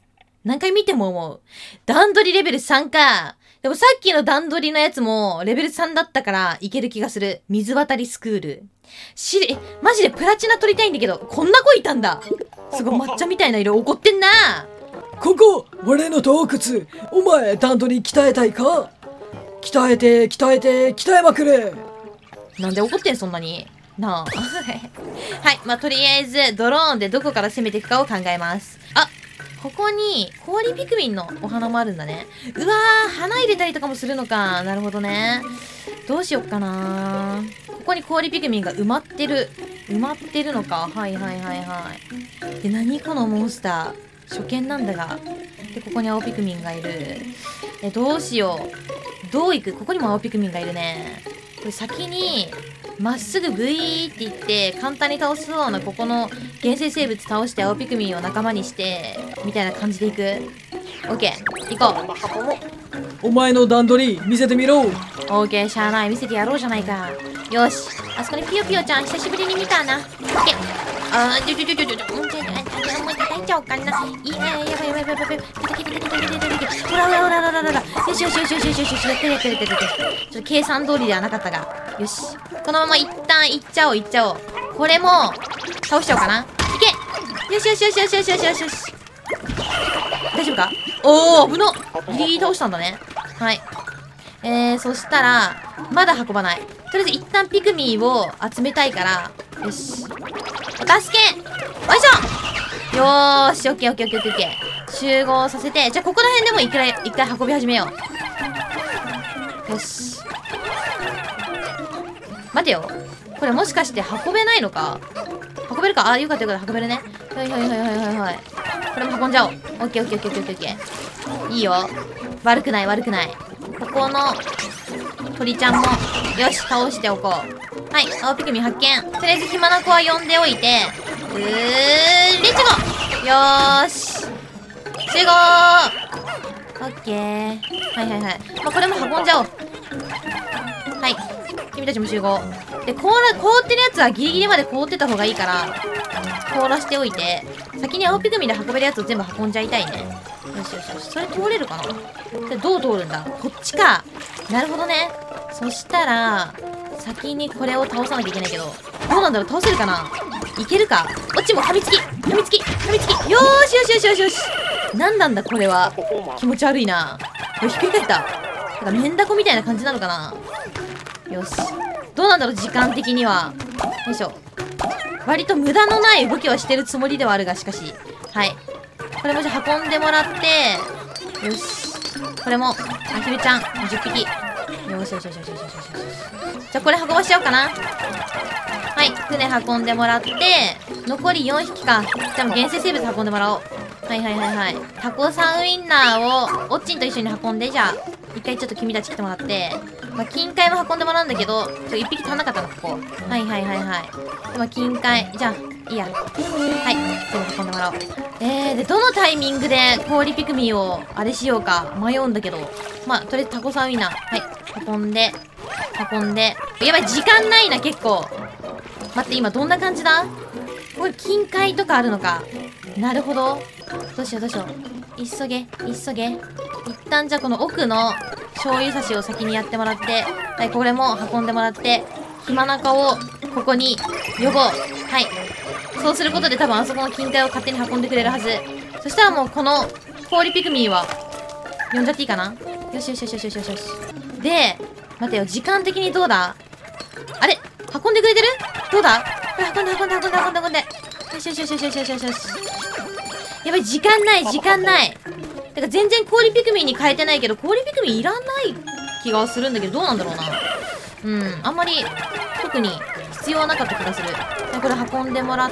何回見ても思う。段取りレベルさんか。でもさっきの段取りのやつもレベルさんだったからいける気がする。水渡りスクール。しれ、マジでプラチナ取りたいんだけど、こんな子いたんだ。すごい抹茶みたいな色怒ってんな。 ここ、俺の洞窟。お前、段取り鍛えたいか？鍛えて、鍛えて、鍛えまくれ。 なんで怒ってんそんなに。なあ。はい。まあ、とりあえず、ドローンでどこから攻めていくかを考えます。あ、ここに、氷ピクミンのお花もあるんだね。うわー、花入れたりとかもするのか。なるほどね。どうしよっかな。ここに氷ピクミンが埋まってる。埋まってるのか。はいはいはいはい。で、何このモンスター。初見なんだが。で、ここに青ピクミンがいる。え、どうしよう。どう行く？ここにも青ピクミンがいるね。これ先に、まっすぐブイーって言って、簡単に倒せそうなここの原生生物倒して青ピクミンを仲間にして、みたいな感じでいく。オッケー、行こお前の段取り見せてみろ。 う。オッケー、しゃあない。見せてやろうじゃないか。よし。あそこにピヨピヨちゃん、久しぶりに見たな。オッケー。あー、ちょちょちょちょちょ、もうちょい、あ、もう叩いちゃおうかな。いや、やばいやばいやばいやばいやばい。叩け叩け叩け叩け。ほらほらほらほらほら。よしよしよしよしよしよしよし。やってるやってるやってるやってる。ちょっと計算通りではなかったが。よし。このまま一旦行っちゃおう行っちゃおう。これも、倒しちゃおうかな。いけ！よしよしよしよしよしよしよしよし。大丈夫か？おー、危なっ！ギリギリ倒したんだね。はい。えー、そしたら、まだ運ばない。とりあえず一旦ピクミンを集めたいから、よし。お助け！よいしょ！よーし、オッケーオッケーオッケーオッケー。集合させて、じゃあここら辺でも一回、一回運び始めよう。よし。待てよ。これもしかして運べないのか？運べるか？あ、よかったよかった。運べるね。はいはいはいはいはいはい。これも運んじゃおう。オッケーオッケーオッケーオッケーオッケー。いいよ。悪くない悪くない。ここの鳥ちゃんも、よし、倒しておこう。はい、青ピクミン発見。とりあえず暇な子は呼んでおいて、うー、レッツゴー！よーし。集合！オッケー。はいはいはい。まあ、これも運んじゃおう。はい。君たちも集合。で、凍ら、凍ってるやつはギリギリまで凍ってた方がいいから、凍らしておいて、先に青ピクミンで運べるやつを全部運んじゃいたいね。よしよしよし。それ通れるかな？で、どう通るんだ？こっちか。なるほどね。そしたら、先にこれを倒さなきゃいけないけど、どうなんだろう？倒せるかな？いけるか？こっちも噛みつき噛みつき噛みつきよーしよしよしよしよし。なんなんだこれは。気持ち悪いな。これひっくり返った。なんかメンダコみたいな感じなのかな？よし。どうなんだろう時間的には。よいしょ。割と無駄のない動きはしてるつもりではあるが、しかし。はい。これもじゃあ運んでもらって、よし。これも、アヒルちゃん、じゅっぴき。よしよしよしよしよしよしよし。じゃあこれ運ばしちゃおうかな。はい。船運んでもらって、残りよんひきか。じゃあもう原生生物運んでもらおう。はいはいはいはい。タコさんウインナーを、オッチンと一緒に運んで、じゃあ、一回ちょっと君たち来てもらって、まあ、金塊も運んでもらうんだけど、ちょっと一匹足んなかったの、ここ。はいはいはいはい。でも金塊、じゃあ、いいや。はい。全部運んでもらおう。えー、で、どのタイミングで氷ピクミンを、あれしようか、迷うんだけど。まあ、とりあえずタコさんウインナー。はい。運んで、運んで。やばい、時間ないな、結構。待って、今どんな感じだ？これ、金塊とかあるのか。なるほど。どうしようどうしよう。急げ、急げ。一旦じゃあこの奥の醤油差しを先にやってもらって、はい、これも運んでもらって、暇な顔をここに呼ぼう。はい。そうすることで多分あそこの金塊を勝手に運んでくれるはず。そしたらもうこの氷ピクミンは呼んじゃっていいかな？よしよしよしよしよしよしよし。で、待てよ、時間的にどうだ？あれ？運んでくれてる？どうだ？これ運んで運んで運んで運んで運んで。よしよしよしよしよしよしよしよし。やばい、時間ない、時間ない。てか全然氷ピクミンに変えてないけど、氷ピクミンいらない気がするんだけど、どうなんだろうな。うん、あんまり特に必要なかった気がする。これ運んでもらって、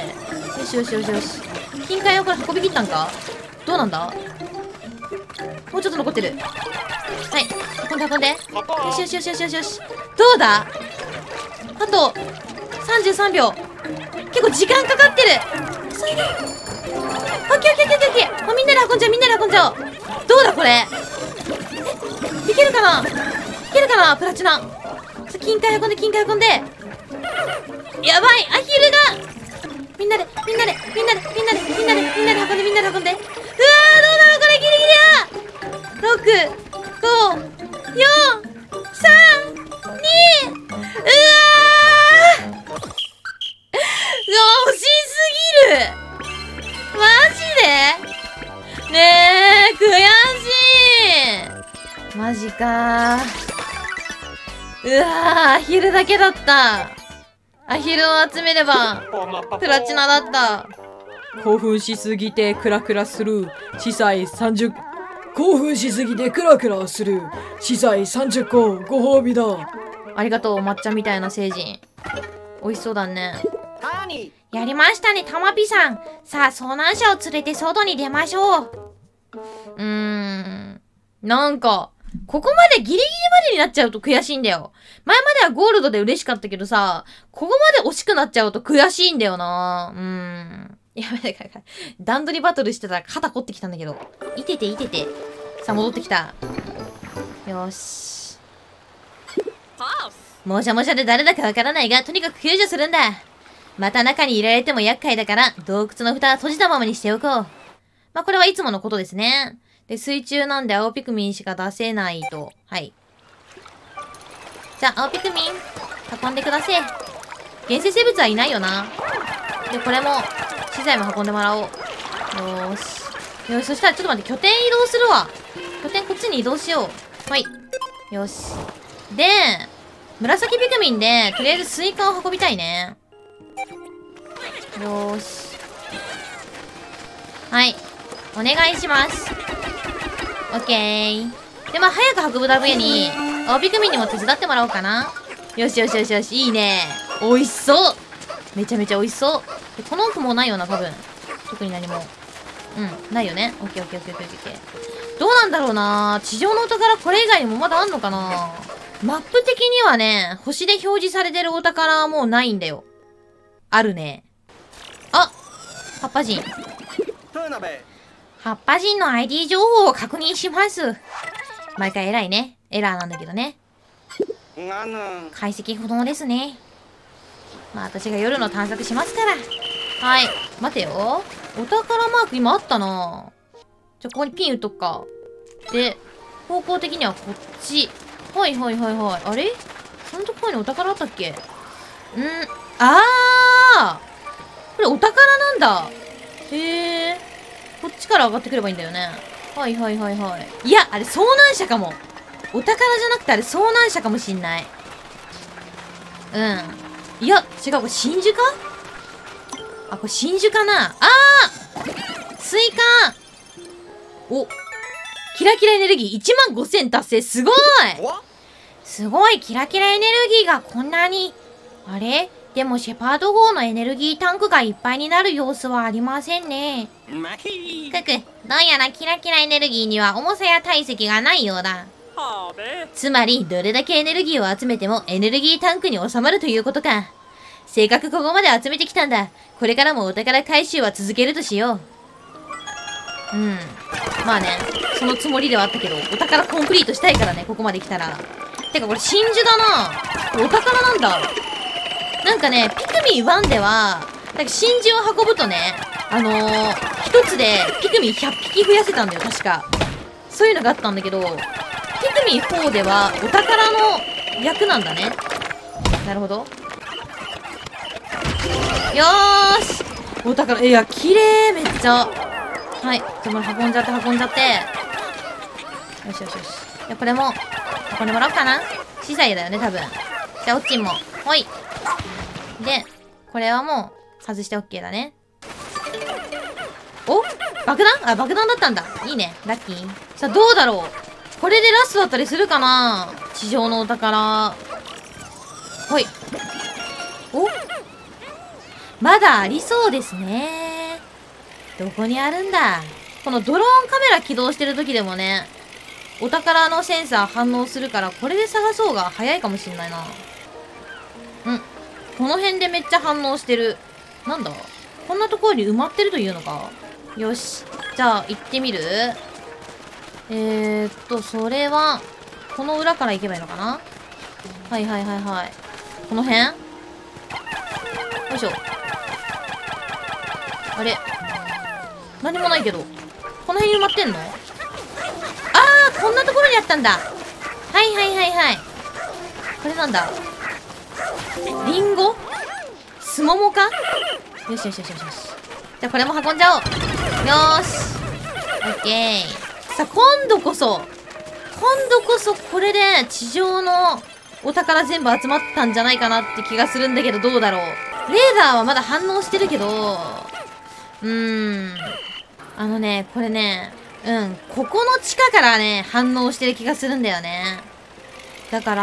よしよしよしよし。金塊をこれ運び切ったんか？どうなんだ？もうちょっと残ってる。はい、運んで運んで。よしよしよしよしよしよし。どうだ？あと、さんじゅうさんびょう。結構時間かかってる。それで。オッケーオッケーオッケーオッケー。もうみんなで運んじゃう、みんなで運んじゃおう。どうだこれ。え、いけるかな？いけるかなプラチナ。金塊運んで、金塊運んで。やばい、アヒルがみんなで、みんなで、みんなで、みんなで、みんなで、みんなで運んで、みんなで運んで。うわー、どうだご、よん、さん、に、うわーうわ、惜しすぎるマジでねえ、悔しいマジかー。うわー、アヒルだけだった。アヒルを集めれば、プラチナだった。 興奮しすぎてクラクラする司祭さんじゅう興奮しすぎてクラクラする司祭さんじゅっこご褒美だ。 ありがとう、抹茶みたいな聖人。美味しそうだね。 やりましたね、たまぴさん。さあ、遭難者を連れて外に出ましょう。 うーん。なんか、ここまでギリギリまでになっちゃうと悔しいんだよ。前まではゴールドで嬉しかったけどさ、ここまで惜しくなっちゃうと悔しいんだよな。うーん。やめてかか。段取りバトルしてたら肩凝ってきたんだけど。いてていてて。さあ、戻ってきた。よし。もしゃもしゃで誰だかわからないが、とにかく救助するんだ。また中にいられても厄介だから、洞窟の蓋は閉じたままにしておこう。まあ、これはいつものことですね。で、水中なんで青ピクミンしか出せないと。はい。じゃあ、青ピクミン、運んでください。原生生物はいないよな。で、これも、資材も運んでもらおう。よーし。よし、そしたらちょっと待って、拠点移動するわ。拠点こっちに移動しよう。はい。よし。で、紫ピクミンで、とりあえずスイカを運びたいね。よーし。はい。お願いします。オッケー。で、まあ、早く運ぶために、青ピクミンにも手伝ってもらおうかな。よしよしよしよし、いいね。美味しそうめちゃめちゃ美味しそう。で、この奥もうないよな、多分。特に何も。うん、ないよね。オッケーオッケーオッケーオッケー。どうなんだろうな。地上のお宝これ以外にもまだあんのかな。マップ的にはね、星で表示されてるお宝はもうないんだよ。あるね。あ、葉っぱ人。 葉っぱ人の アイディー 情報を確認します。 毎回偉いね。エラーなんだけどね。 解析不能ですね。 まあ私が夜の探索しますから。はい。待てよ。お宝マーク今あったな。じゃあここにピン打っとくか。で、方向的にはこっち。はいはいはいはい。あれそのところにお宝あったっけんあーこれお宝なんだ。へえ。こっちから上がってくればいいんだよね。はいはいはいはい。いや、あれ遭難者かも。お宝じゃなくてあれ遭難者かもしんない。うん。いや、違う、これ真珠かあ、これ真珠かなあースイカおキラキラエネルギーいちまんごせん達成すごいすごいキラキラエネルギーがこんなに。あれでもシェパード号のエネルギータンクがいっぱいになる様子はありませんね。 クク、どうやらキラキラエネルギーには重さや体積がないようだ。つまり、どれだけエネルギーを集めてもエネルギータンクに収まるということか。せっかくここまで集めてきたんだ。これからもお宝回収は続けるとしよう。うん。まあね、そのつもりではあったけど、お宝コンプリートしたいからね、ここまで来たら。てかこれ真珠だな。これお宝なんだ。なんかね、ピクミンワンでは、なんか真珠を運ぶとね、あのー、一つでピクミンひゃっぴき増やせたんだよ、確か。そういうのがあったんだけど、ピクミンフォーではお宝の役なんだね。なるほど。よーしお宝、いや、綺麗めっちゃ。はい。じゃあもう運んじゃって運んじゃって。よしよしよし。じゃあこれも、運んでもらおうかな。資材だよね、多分。じゃあ、おっちんも。ほい。で、これはもう、外して OK だね。お爆弾あ、爆弾だったんだ。いいね。ラッキー。さあ、どうだろうこれでラストだったりするかな地上のお宝。ほい。おまだありそうですね。どこにあるんだこのドローンカメラ起動してる時でもね、お宝のセンサー反応するから、これで探そうが早いかもしんないな。うん。この辺でめっちゃ反応してる。なんだこんなところに埋まってるというのか。よし。じゃあ、行ってみるえーっと、それは、この裏から行けばいいのかなはいはいはいはい。この辺よいしょ。あれ何もないけど。この辺に埋まってんのあーこんなところにあったんだ。はいはいはいはい。これなんだ。リンゴ？スモモか？よしよしよしよしよし。じゃあこれも運んじゃおう。よーし。オッケー。さあ、今度こそ、今度こそこれで地上のお宝全部集まったんじゃないかなって気がするんだけど、どうだろう。レーダーはまだ反応してるけど、うーん。あのね、これね、うん、ここの地下からね、反応してる気がするんだよね。だから、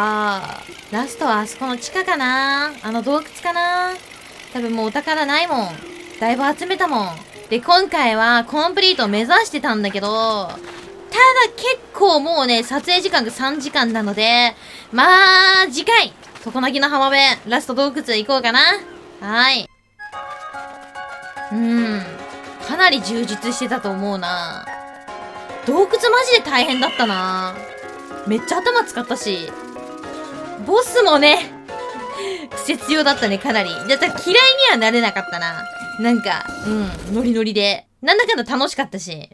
ラストはあそこの地下かな？あの洞窟かな？多分もうお宝ないもん。だいぶ集めたもん。で、今回はコンプリートを目指してたんだけど、ただ結構もうね、撮影時間がさんじかんなので、まあ、次回、常凪の浜辺、ラスト洞窟行こうかな。はい。うーん。かなり充実してたと思うな。洞窟マジで大変だったな。めっちゃ頭使ったし。ボスもね、苦節用だったね、かなり。だったら嫌いにはなれなかったな。なんか、うん、ノリノリで。なんだかんだ楽しかったし。よ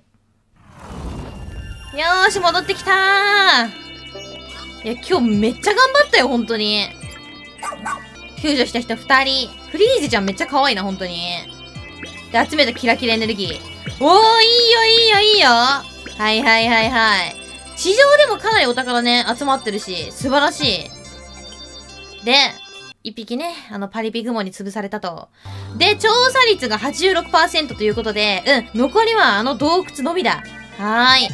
ーし、戻ってきたー。いや、今日めっちゃ頑張ったよ、ほんとに。救助した人二人。フリーズちゃんめっちゃ可愛いな、ほんとに。で、集めたキラキラエネルギー。おー、いいよ、いいよ、いいよ。はいはいはいはい。地上でもかなりお宝ね、集まってるし、素晴らしい。で、一匹ね、あの、パリピグモに潰されたと。で、調査率が はちじゅうろくパーセント ということで、うん、残りはあの洞窟のみだ。はーい。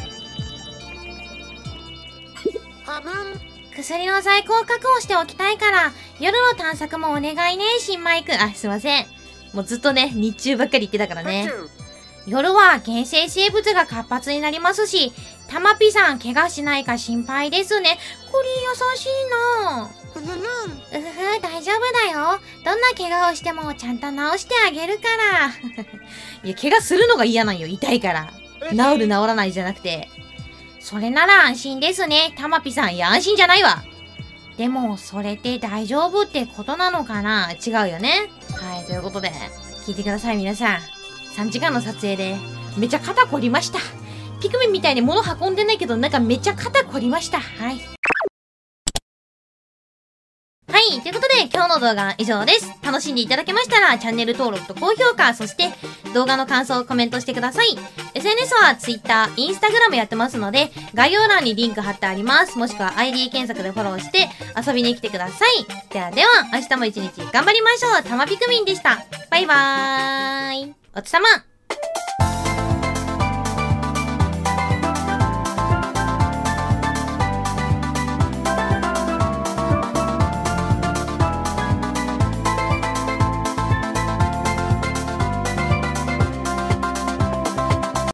薬の在庫を確保しておきたいから、夜の探索もお願いね、新米くん。 あ、すいません。もうずっとね、日中ばっかり言ってたからね。 夜は原生生物が活発になりますし、たまぴさん怪我しないか心配ですね。これ優しいなぁ。うふふ、大丈夫だよ。どんな怪我をしてもちゃんと治してあげるから。 いや、怪我するのが嫌なんよ。痛いから。治る治らないじゃなくて。 それなら安心ですね。 たまぴさん、いや、安心じゃないわ。 でも、それって大丈夫ってことなのかな？ 違うよね。はい、ということで、聞いてください、皆さん。さんじかんの撮影で、めちゃ肩凝りました。ピクミンみたいに物運んでないけど、なんかめっちゃ肩凝りました。はい。はい。ということで、今日の動画は以上です。楽しんでいただけましたら、チャンネル登録と高評価、そして動画の感想をコメントしてください。エスエヌエス は Twitter、Instagram やってますので、概要欄にリンク貼ってあります。もしくは アイディー 検索でフォローして遊びに来てください。ではでは、明日も一日頑張りましょう。たまピクミンでした。バイバーイ。おつさま。